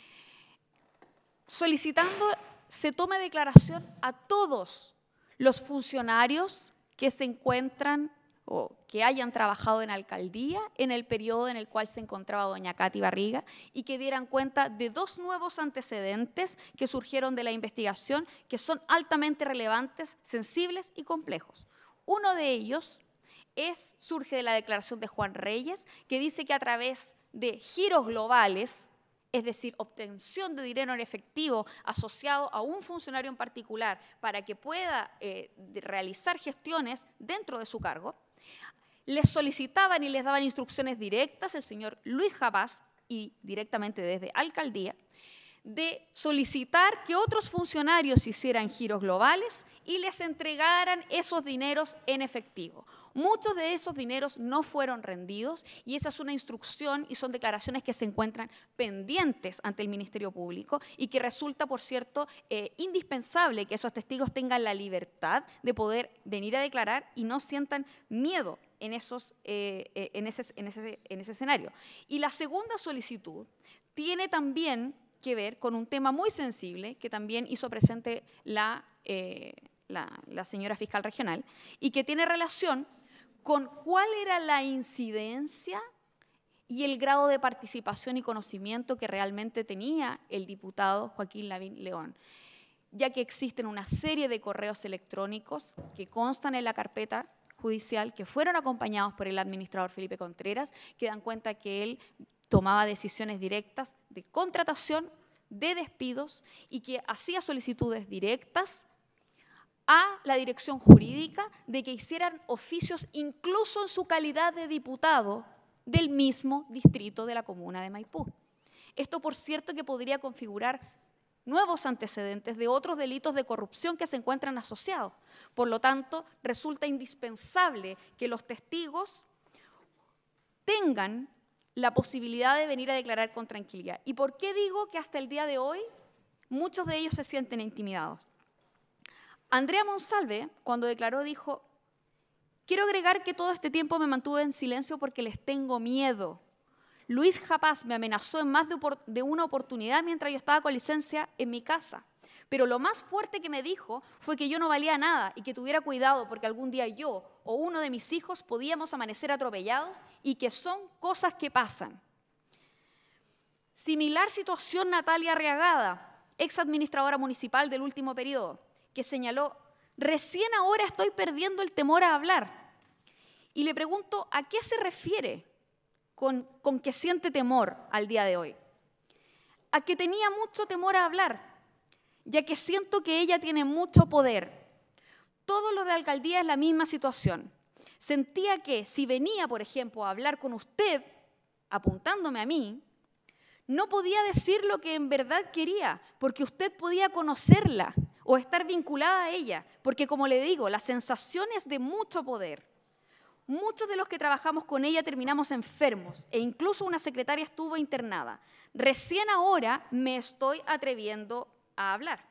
solicitando se tome declaración a todos los funcionarios que se encuentran o que hayan trabajado en alcaldía en el periodo en el cual se encontraba doña Katy Barriga y que dieran cuenta de dos nuevos antecedentes que surgieron de la investigación que son altamente relevantes, sensibles y complejos. Uno de ellos es, surge de la declaración de Juan Reyes, que dice que a través de giros globales, es decir, obtención de dinero en efectivo asociado a un funcionario en particular para que pueda eh, realizar gestiones dentro de su cargo, les solicitaban y les daban instrucciones directas el señor Luis Japaz y directamente desde alcaldía, de solicitar que otros funcionarios hicieran giros globales y les entregaran esos dineros en efectivo. Muchos de esos dineros no fueron rendidos y esa es una instrucción y son declaraciones que se encuentran pendientes ante el Ministerio Público y que resulta, por cierto, eh, indispensable que esos testigos tengan la libertad de poder venir a declarar y no sientan miedo en, esos, eh, en, ese, en, ese, en ese escenario. Y la segunda solicitud tiene también que ver con un tema muy sensible que también hizo presente la, eh, la, la señora fiscal regional y que tiene relación con cuál era la incidencia y el grado de participación y conocimiento que realmente tenía el diputado Joaquín Lavín León, ya que existen una serie de correos electrónicos que constan en la carpeta judicial, que fueron acompañados por el administrador Felipe Contreras, que dan cuenta que él tomaba decisiones directas de contratación, de despidos y que hacía solicitudes directas a la dirección jurídica de que hicieran oficios incluso en su calidad de diputado del mismo distrito de la comuna de Maipú. Esto, por cierto, que podría configurar nuevos antecedentes de otros delitos de corrupción que se encuentran asociados. Por lo tanto, resulta indispensable que los testigos tengan la posibilidad de venir a declarar con tranquilidad. ¿Y por qué digo que hasta el día de hoy muchos de ellos se sienten intimidados? Andrea Monsalve, cuando declaró, dijo: quiero agregar que todo este tiempo me mantuve en silencio porque les tengo miedo. Luis Japaz me amenazó en más de, de una oportunidad mientras yo estaba con licencia en mi casa. Pero lo más fuerte que me dijo fue que yo no valía nada y que tuviera cuidado porque algún día yo o uno de mis hijos podíamos amanecer atropellados y que son cosas que pasan. Similar situación Natalia Arriagada, ex administradora municipal del último periodo, que señaló: recién ahora estoy perdiendo el temor a hablar. Y le pregunto, ¿a qué se refiere con, con que siente temor al día de hoy? A que tenía mucho temor a hablar, ya que siento que ella tiene mucho poder. Todo lo de alcaldía es la misma situación. Sentía que si venía, por ejemplo, a hablar con usted, apuntándome a mí, no podía decir lo que en verdad quería, porque usted podía conocerla o estar vinculada a ella, porque, como le digo, la sensación es de mucho poder. Muchos de los que trabajamos con ella terminamos enfermos e incluso una secretaria estuvo internada. Recién ahora me estoy atreviendo a hablar.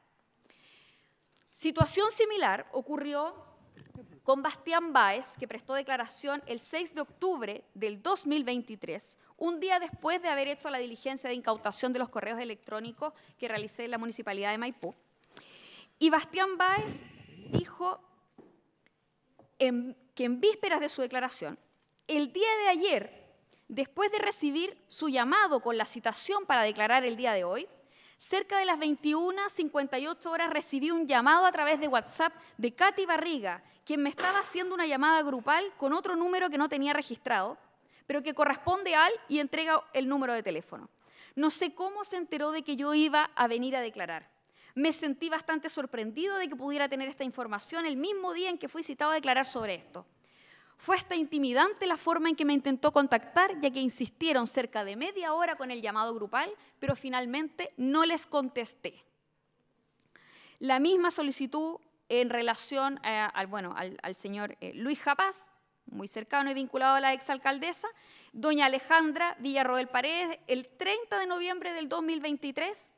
Situación similar ocurrió con Bastián Báez, que prestó declaración el seis de octubre del dos mil veintitrés, un día después de haber hecho la diligencia de incautación de los correos electrónicos que realicé en la Municipalidad de Maipú. Y Bastián Báez dijo que que en vísperas de su declaración, el día de ayer, después de recibir su llamado con la citación para declarar el día de hoy, cerca de las veintiuna cincuenta y ocho horas recibí un llamado a través de WhatsApp de Katy Barriga, quien me estaba haciendo una llamada grupal con otro número que no tenía registrado, pero que corresponde al y entrega el número de teléfono. No sé cómo se enteró de que yo iba a venir a declarar. Me sentí bastante sorprendido de que pudiera tener esta información el mismo día en que fui citado a declarar sobre esto. Fue hasta intimidante la forma en que me intentó contactar, ya que insistieron cerca de media hora con el llamado grupal, pero finalmente no les contesté. La misma solicitud en relación a, al, bueno, al, al señor eh, Luis Japaz, muy cercano y vinculado a la exalcaldesa, doña Alejandra Villarroel Paredes, el treinta de noviembre del dos mil veintitrés,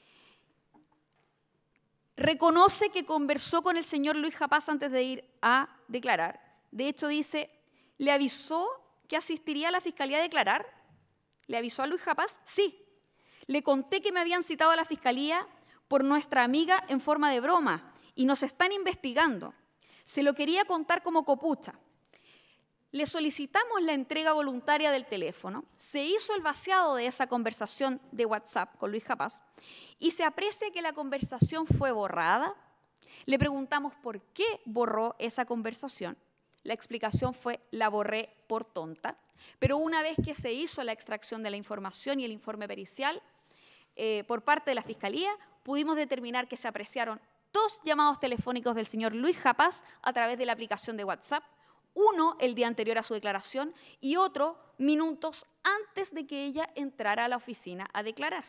reconoce que conversó con el señor Luis Japaz antes de ir a declarar. De hecho, dice, ¿le avisó que asistiría a la Fiscalía a declarar? ¿Le avisó a Luis Japaz? Sí. Le conté que me habían citado a la Fiscalía por nuestra amiga en forma de broma y nos están investigando. Se lo quería contar como copucha. Le solicitamos la entrega voluntaria del teléfono, se hizo el vaciado de esa conversación de WhatsApp con Luis Japaz y se aprecia que la conversación fue borrada. Le preguntamos por qué borró esa conversación. La explicación fue, la borré por tonta, pero una vez que se hizo la extracción de la información y el informe pericial eh, por parte de la Fiscalía, pudimos determinar que se apreciaron dos llamados telefónicos del señor Luis Japaz a través de la aplicación de WhatsApp, uno el día anterior a su declaración y otro minutos antes de que ella entrara a la oficina a declarar.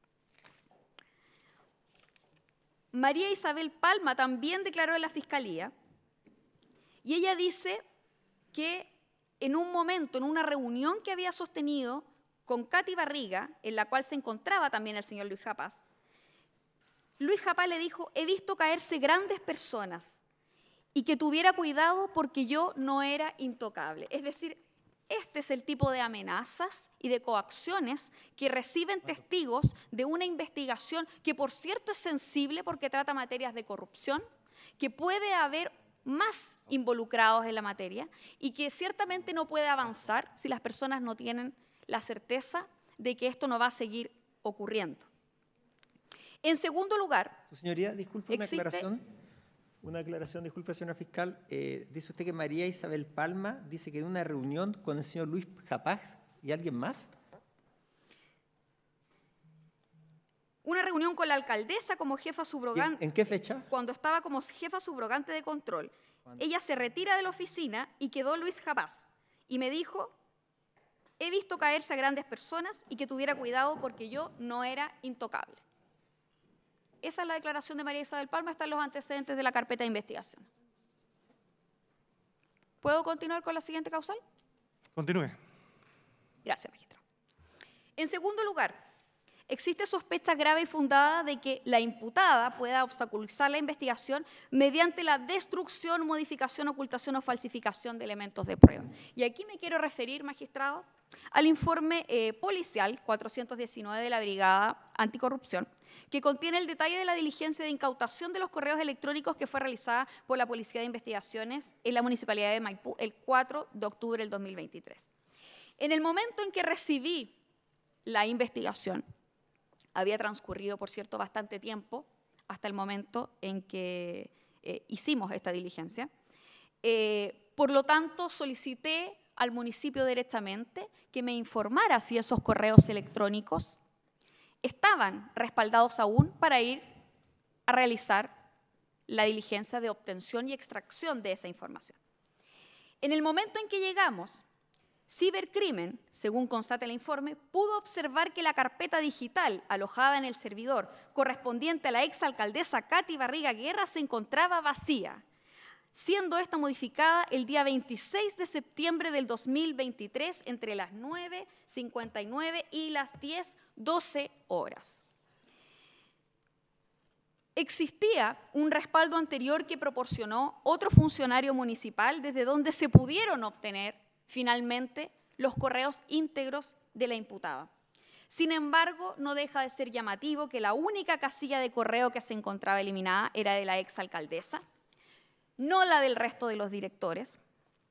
María Isabel Palma también declaró en la Fiscalía y ella dice que en un momento, en una reunión que había sostenido con Katy Barriga, en la cual se encontraba también el señor Luis Japaz, Luis Japaz le dijo, he visto caerse grandes personas y que tuviera cuidado porque yo no era intocable. Es decir, este es el tipo de amenazas y de coacciones que reciben testigos de una investigación que, por cierto, es sensible porque trata materias de corrupción, que puede haber más involucrados en la materia y que ciertamente no puede avanzar si las personas no tienen la certeza de que esto no va a seguir ocurriendo. En segundo lugar, Su señoría, disculpe una existe- aclaración. Una aclaración, disculpe, señora fiscal. Eh, dice usted que María Isabel Palma dice que en una reunión con el señor Luis Japaz y alguien más. una reunión con la alcaldesa como jefa ¿Y en, subrogante. en qué fecha? Cuando estaba como jefa subrogante de control. Ella se retira de la oficina y quedó Luis Japaz. Y me dijo, he visto caerse a grandes personas y que tuviera cuidado porque yo no era intocable. Esa es la declaración de María Isabel Palma, están los antecedentes de la carpeta de investigación. ¿Puedo continuar con la siguiente causal? Continúe. Gracias, magistrado. En segundo lugar, existe sospecha grave y fundada de que la imputada pueda obstaculizar la investigación mediante la destrucción, modificación, ocultación o falsificación de elementos de prueba. Y aquí me quiero referir, magistrado, al informe eh, policial cuatrocientos diecinueve de la Brigada Anticorrupción, que contiene el detalle de la diligencia de incautación de los correos electrónicos que fue realizada por la Policía de Investigaciones en la Municipalidad de Maipú el cuatro de octubre del dos mil veintitrés. En el momento en que recibí la investigación, había transcurrido, por cierto, bastante tiempo hasta el momento en que eh, hicimos esta diligencia. Eh, por lo tanto, solicité al municipio directamente que me informara si esos correos electrónicos estaban respaldados aún para ir a realizar la diligencia de obtención y extracción de esa información. En el momento en que llegamos, Cibercrimen, según constata el informe, pudo observar que la carpeta digital alojada en el servidor correspondiente a la exalcaldesa Katy Barriga Guerra se encontraba vacía, siendo esta modificada el día veintiséis de septiembre del dos mil veintitrés entre las nueve cincuenta y nueve y las diez doce horas. Existía un respaldo anterior que proporcionó otro funcionario municipal desde donde se pudieron obtener finalmente los correos íntegros de la imputada. Sin embargo, no deja de ser llamativo que la única casilla de correo que se encontraba eliminada era de la exalcaldesa, no la del resto de los directores,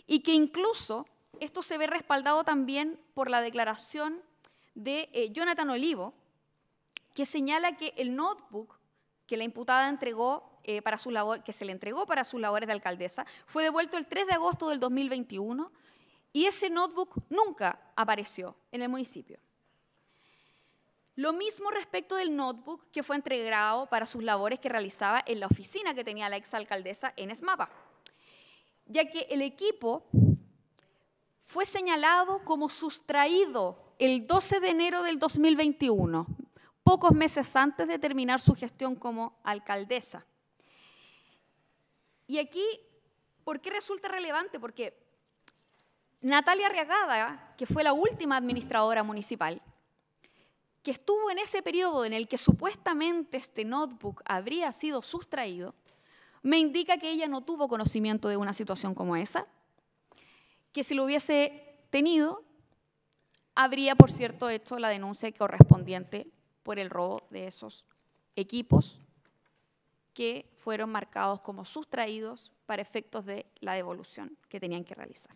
y que incluso esto se ve respaldado también por la declaración de eh, Jonathan Olivo, que señala que el notebook que la imputada entregó eh, para sus labores, que se le entregó para sus labores de alcaldesa, fue devuelto el tres de agosto del dos mil veintiuno y ese notebook nunca apareció en el municipio. Lo mismo respecto del notebook que fue entregado para sus labores que realizaba en la oficina que tenía la exalcaldesa en ESMAPA, ya que el equipo fue señalado como sustraído el doce de enero del dos mil veintiuno, pocos meses antes de terminar su gestión como alcaldesa. Y aquí, ¿por qué resulta relevante? Porque Natalia Arriagada, que fue la última administradora municipal, que estuvo en ese periodo en el que supuestamente este notebook habría sido sustraído, me indica que ella no tuvo conocimiento de una situación como esa, que si lo hubiese tenido, habría, por cierto, hecho la denuncia correspondiente por el robo de esos equipos que fueron marcados como sustraídos para efectos de la devolución que tenían que realizar.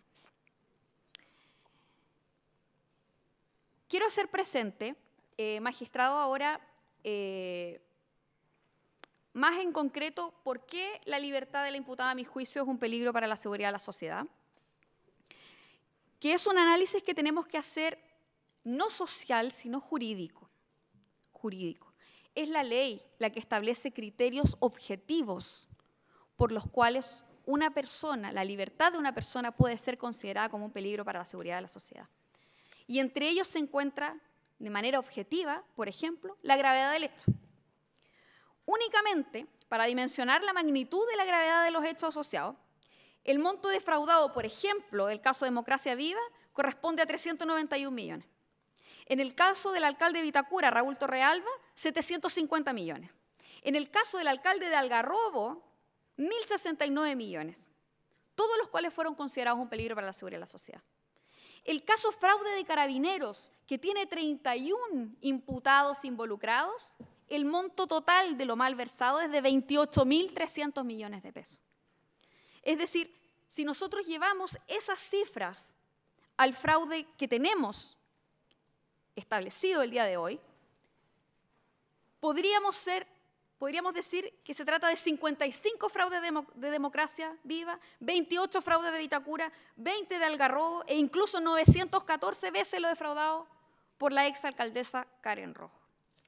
Quiero hacer presente, eh, magistrado, ahora eh, más en concreto, por qué la libertad de la imputada, a mi juicio, es un peligro para la seguridad de la sociedad, que es un análisis que tenemos que hacer no social, sino jurídico. jurídico. Es la ley la que establece criterios objetivos por los cuales una persona, la libertad de una persona puede ser considerada como un peligro para la seguridad de la sociedad. Y entre ellos se encuentra, de manera objetiva, por ejemplo, la gravedad del hecho. Únicamente, para dimensionar la magnitud de la gravedad de los hechos asociados, el monto defraudado, por ejemplo, del caso Democracia Viva, corresponde a trescientos noventa y un millones. En el caso del alcalde de Vitacura, Raúl Torrealba, setecientos cincuenta millones. En el caso del alcalde de Algarrobo, mil sesenta y nueve millones, todos los cuales fueron considerados un peligro para la seguridad de la sociedad. El caso fraude de Carabineros, que tiene treinta y uno imputados involucrados, el monto total de lo malversado es de veintiocho mil trescientos millones de pesos. Es decir, si nosotros llevamos esas cifras al fraude que tenemos establecido el día de hoy, podríamos, ser, podríamos decir que se trata de cincuenta y cinco fraudes de, de Democracia Viva, veintiocho fraudes de Vitacura, veinte de Algarrobo e incluso novecientos catorce veces lo defraudado por la exalcaldesa Karen Rojo.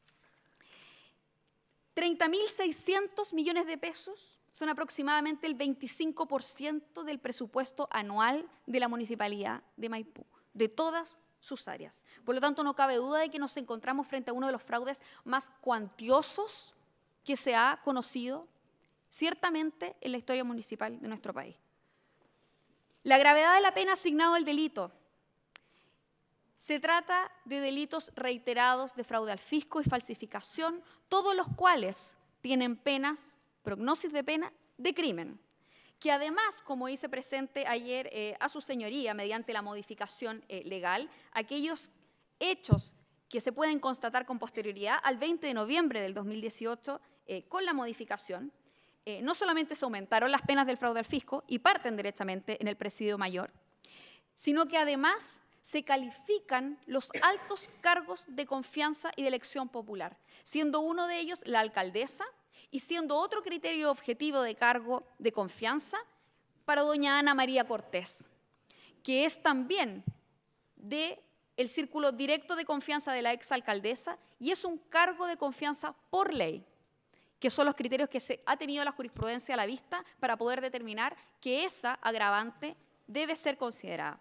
treinta mil seiscientos millones de pesos son aproximadamente el veinticinco por ciento del presupuesto anual de la Municipalidad de Maipú, de todas sus áreas. Por lo tanto, no cabe duda de que nos encontramos frente a uno de los fraudes más cuantiosos que se ha conocido ciertamente en la historia municipal de nuestro país. La gravedad de la pena asignada al delito. Se trata de delitos reiterados de fraude al fisco y falsificación, todos los cuales tienen penas, prognosis de pena, de crimen, que además, como hice presente ayer eh, a su señoría, mediante la modificación eh, legal, aquellos hechos que se pueden constatar con posterioridad al veinte de noviembre del dos mil dieciocho, eh, con la modificación, eh, no solamente se aumentaron las penas del fraude al fisco y parten directamente en el presidio mayor, sino que además se califican los altos cargos de confianza y de elección popular, siendo uno de ellos la alcaldesa, y siendo otro criterio objetivo de cargo de confianza para doña Ana María Cortés, que es también del círculo directo de confianza de la exalcaldesa y es un cargo de confianza por ley, que son los criterios que se ha tenido la jurisprudencia a la vista para poder determinar que esa agravante debe ser considerada.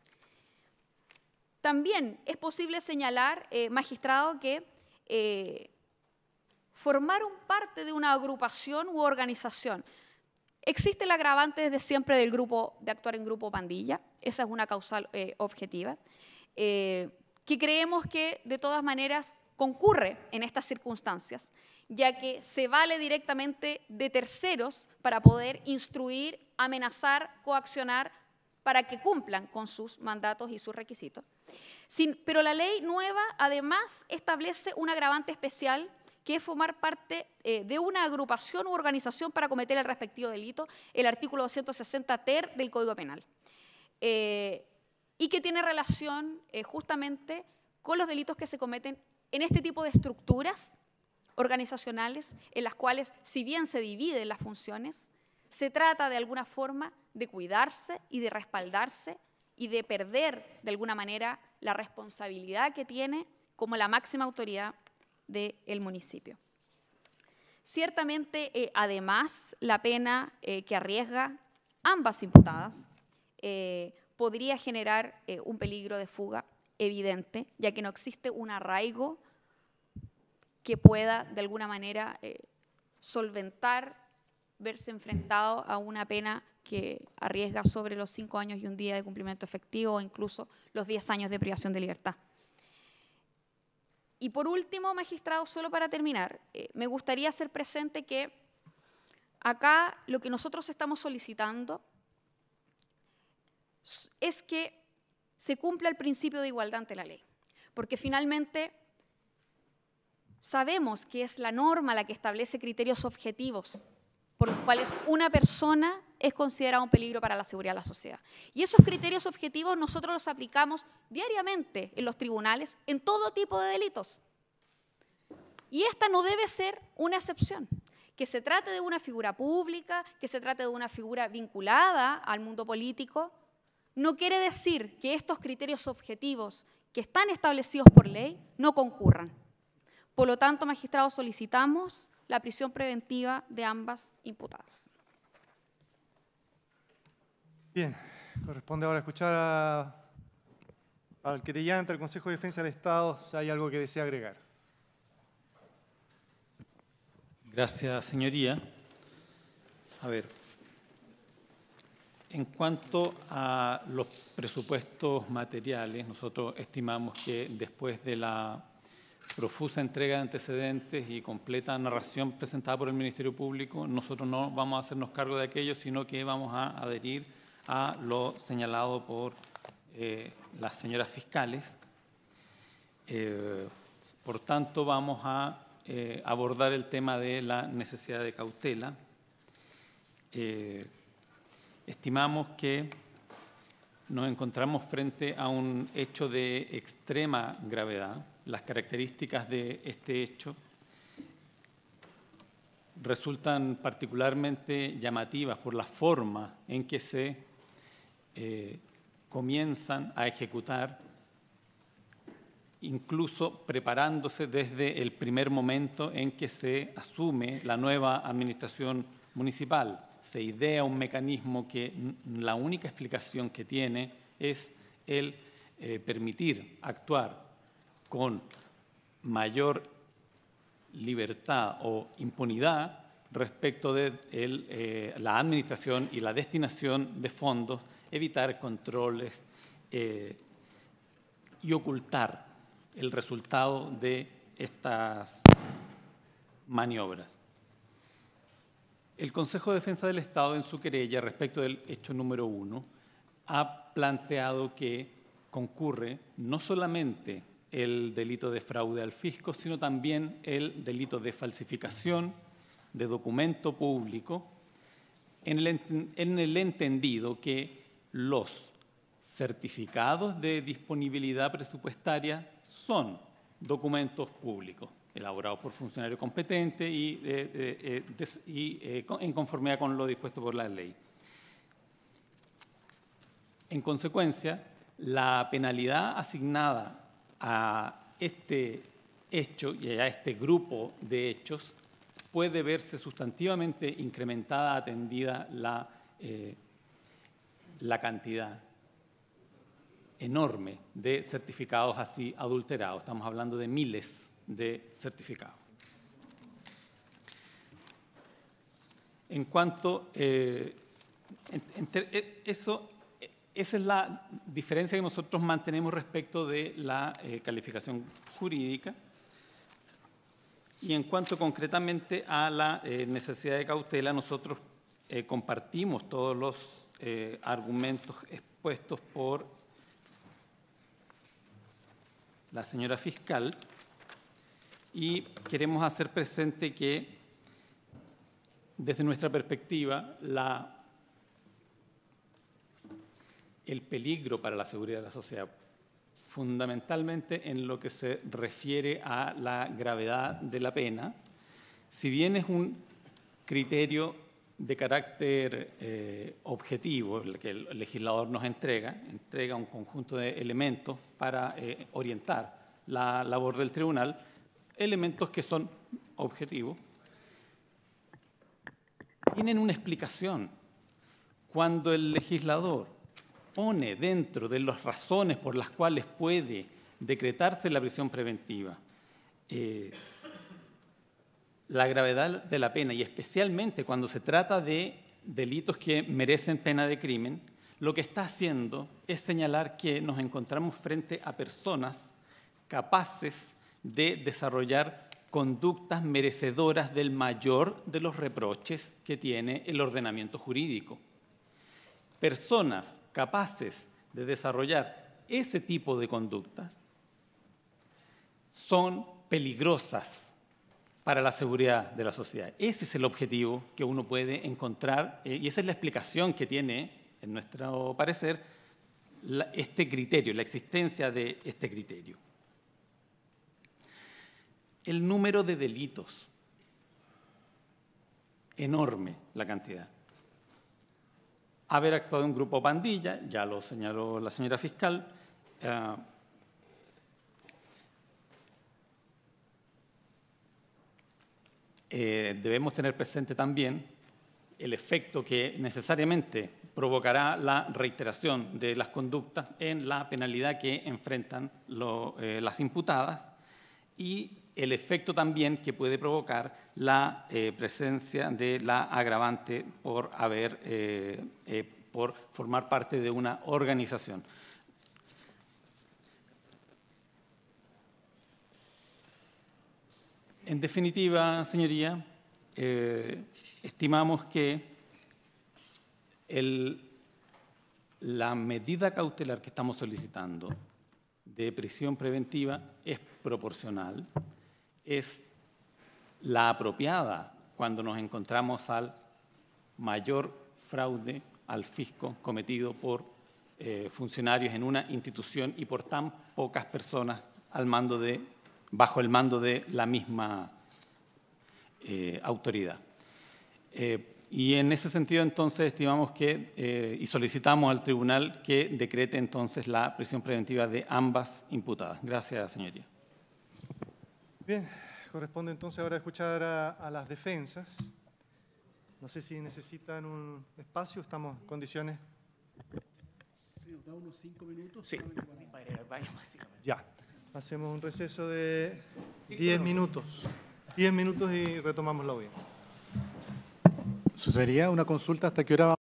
También es posible señalar, eh, magistrado, que eh, formaron parte de una agrupación u organización. Existe el agravante desde siempre del grupo, de actuar en grupo pandilla, esa es una causal eh, objetiva, eh, que creemos que de todas maneras concurre en estas circunstancias, ya que se vale directamente de terceros para poder instruir, amenazar, coaccionar, para que cumplan con sus mandatos y sus requisitos. Sin, pero la ley nueva además establece un agravante especial que es formar parte eh, de una agrupación u organización para cometer el respectivo delito, el artículo doscientos sesenta ter del Código Penal. eh, y que tiene relación eh, justamente con los delitos que se cometen en este tipo de estructuras organizacionales en las cuales, si bien se dividen las funciones, se trata de alguna forma de cuidarse y de respaldarse y de perder de alguna manera la responsabilidad que tiene como la máxima autoridad del municipio. Ciertamente, eh, además, la pena eh, que arriesga ambas imputadas eh, podría generar eh, un peligro de fuga evidente, ya que no existe un arraigo que pueda, de alguna manera, eh, solventar, verse enfrentado a una pena que arriesga sobre los cinco años y un día de cumplimiento efectivo o incluso los diez años de privación de libertad. Y por último, magistrado, solo para terminar, eh, me gustaría hacer presente que acá lo que nosotros estamos solicitando es que se cumpla el principio de igualdad ante la ley, porque finalmente sabemos que es la norma la que establece criterios objetivos por los cuales una persona es considerada un peligro para la seguridad de la sociedad. Y esos criterios objetivos nosotros los aplicamos diariamente en los tribunales en todo tipo de delitos. Y esta no debe ser una excepción. Que se trate de una figura pública, que se trate de una figura vinculada al mundo político, no quiere decir que estos criterios objetivos que están establecidos por ley no concurran. Por lo tanto, magistrado, solicitamos la prisión preventiva de ambas imputadas. Bien, corresponde ahora escuchar a, al querellante, al Consejo de Defensa del Estado, si hay algo que desea agregar. Gracias, señoría. A ver, en cuanto a los presupuestos materiales, nosotros estimamos que después de la profusa entrega de antecedentes y completa narración presentada por el Ministerio Público, nosotros no vamos a hacernos cargo de aquello, sino que vamos a adherir a lo señalado por eh, las señoras fiscales. Eh, por tanto, vamos a eh, abordar el tema de la necesidad de cautela. Eh, estimamos que nos encontramos frente a un hecho de extrema gravedad. Las características de este hecho resultan particularmente llamativas por la forma en que se eh, comienzan a ejecutar, incluso preparándose desde el primer momento en que se asume la nueva administración municipal. Se idea un mecanismo que la única explicación que tiene es el eh, permitir actuar con mayor libertad o impunidad respecto de el, eh, la administración y la destinación de fondos, evitar controles eh, y ocultar el resultado de estas maniobras. El Consejo de Defensa del Estado, en su querella respecto del hecho número uno, ha planteado que concurre no solamente el delito de fraude al fisco, sino también el delito de falsificación de documento público, en el, en el entendido que los certificados de disponibilidad presupuestaria son documentos públicos, elaborados por funcionario competente y, eh, eh, des, y eh, en conformidad con lo dispuesto por la ley. En consecuencia, la penalidad asignada a este hecho y a este grupo de hechos puede verse sustantivamente incrementada, atendida la, eh, la cantidad enorme de certificados así adulterados. Estamos hablando de miles de certificados. En cuanto eh, entre, eso, esa es la diferencia que nosotros mantenemos respecto de la eh, calificación jurídica. Y en cuanto concretamente a la eh, necesidad de cautela, nosotros eh, compartimos todos los eh, argumentos expuestos por la señora fiscal y queremos hacer presente que desde nuestra perspectiva la el peligro para la seguridad de la sociedad, fundamentalmente en lo que se refiere a la gravedad de la pena. Si bien es un criterio de carácter eh, objetivo, el que el legislador nos entrega, entrega un conjunto de elementos para eh, orientar la labor del tribunal, elementos que son objetivos, tienen una explicación. Cuando el legislador pone dentro de las razones por las cuales puede decretarse la prisión preventiva eh, la gravedad de la pena, y especialmente cuando se trata de delitos que merecen pena de crimen, lo que está haciendo es señalar que nos encontramos frente a personas capaces de desarrollar conductas merecedoras del mayor de los reproches que tiene el ordenamiento jurídico. Personas capaces de desarrollar ese tipo de conductas son peligrosas para la seguridad de la sociedad. Ese es el objetivo que uno puede encontrar eh, y esa es la explicación que tiene, en nuestro parecer, la, este criterio, la existencia de este criterio. El número de delitos, enorme la cantidad. Haber actuado en un grupo pandilla, ya lo señaló la señora fiscal, eh, Eh, debemos tener presente también el efecto que necesariamente provocará la reiteración de las conductas en la penalidad que enfrentan lo, eh, las imputadas y el efecto también que puede provocar la eh, presencia de la agravante por, haber, eh, eh, por formar parte de una organización. En definitiva, señoría, eh, estimamos que el, la medida cautelar que estamos solicitando de prisión preventiva es proporcional, es la apropiada cuando nos encontramos al mayor fraude al fisco cometido por eh, funcionarios en una institución y por tan pocas personas al mando de bajo el mando de la misma eh, autoridad. Eh, y en ese sentido, entonces, estimamos que, eh, y solicitamos al tribunal que decrete entonces la prisión preventiva de ambas imputadas. Gracias, señoría. Bien, corresponde entonces ahora escuchar a, a las defensas. No sé si necesitan un espacio, estamos en condiciones. Sí, nos da unos cinco minutos. Sí. Ya. Hacemos un receso de diez minutos. diez minutos y retomamos la audiencia. Sucedería una consulta hasta qué hora.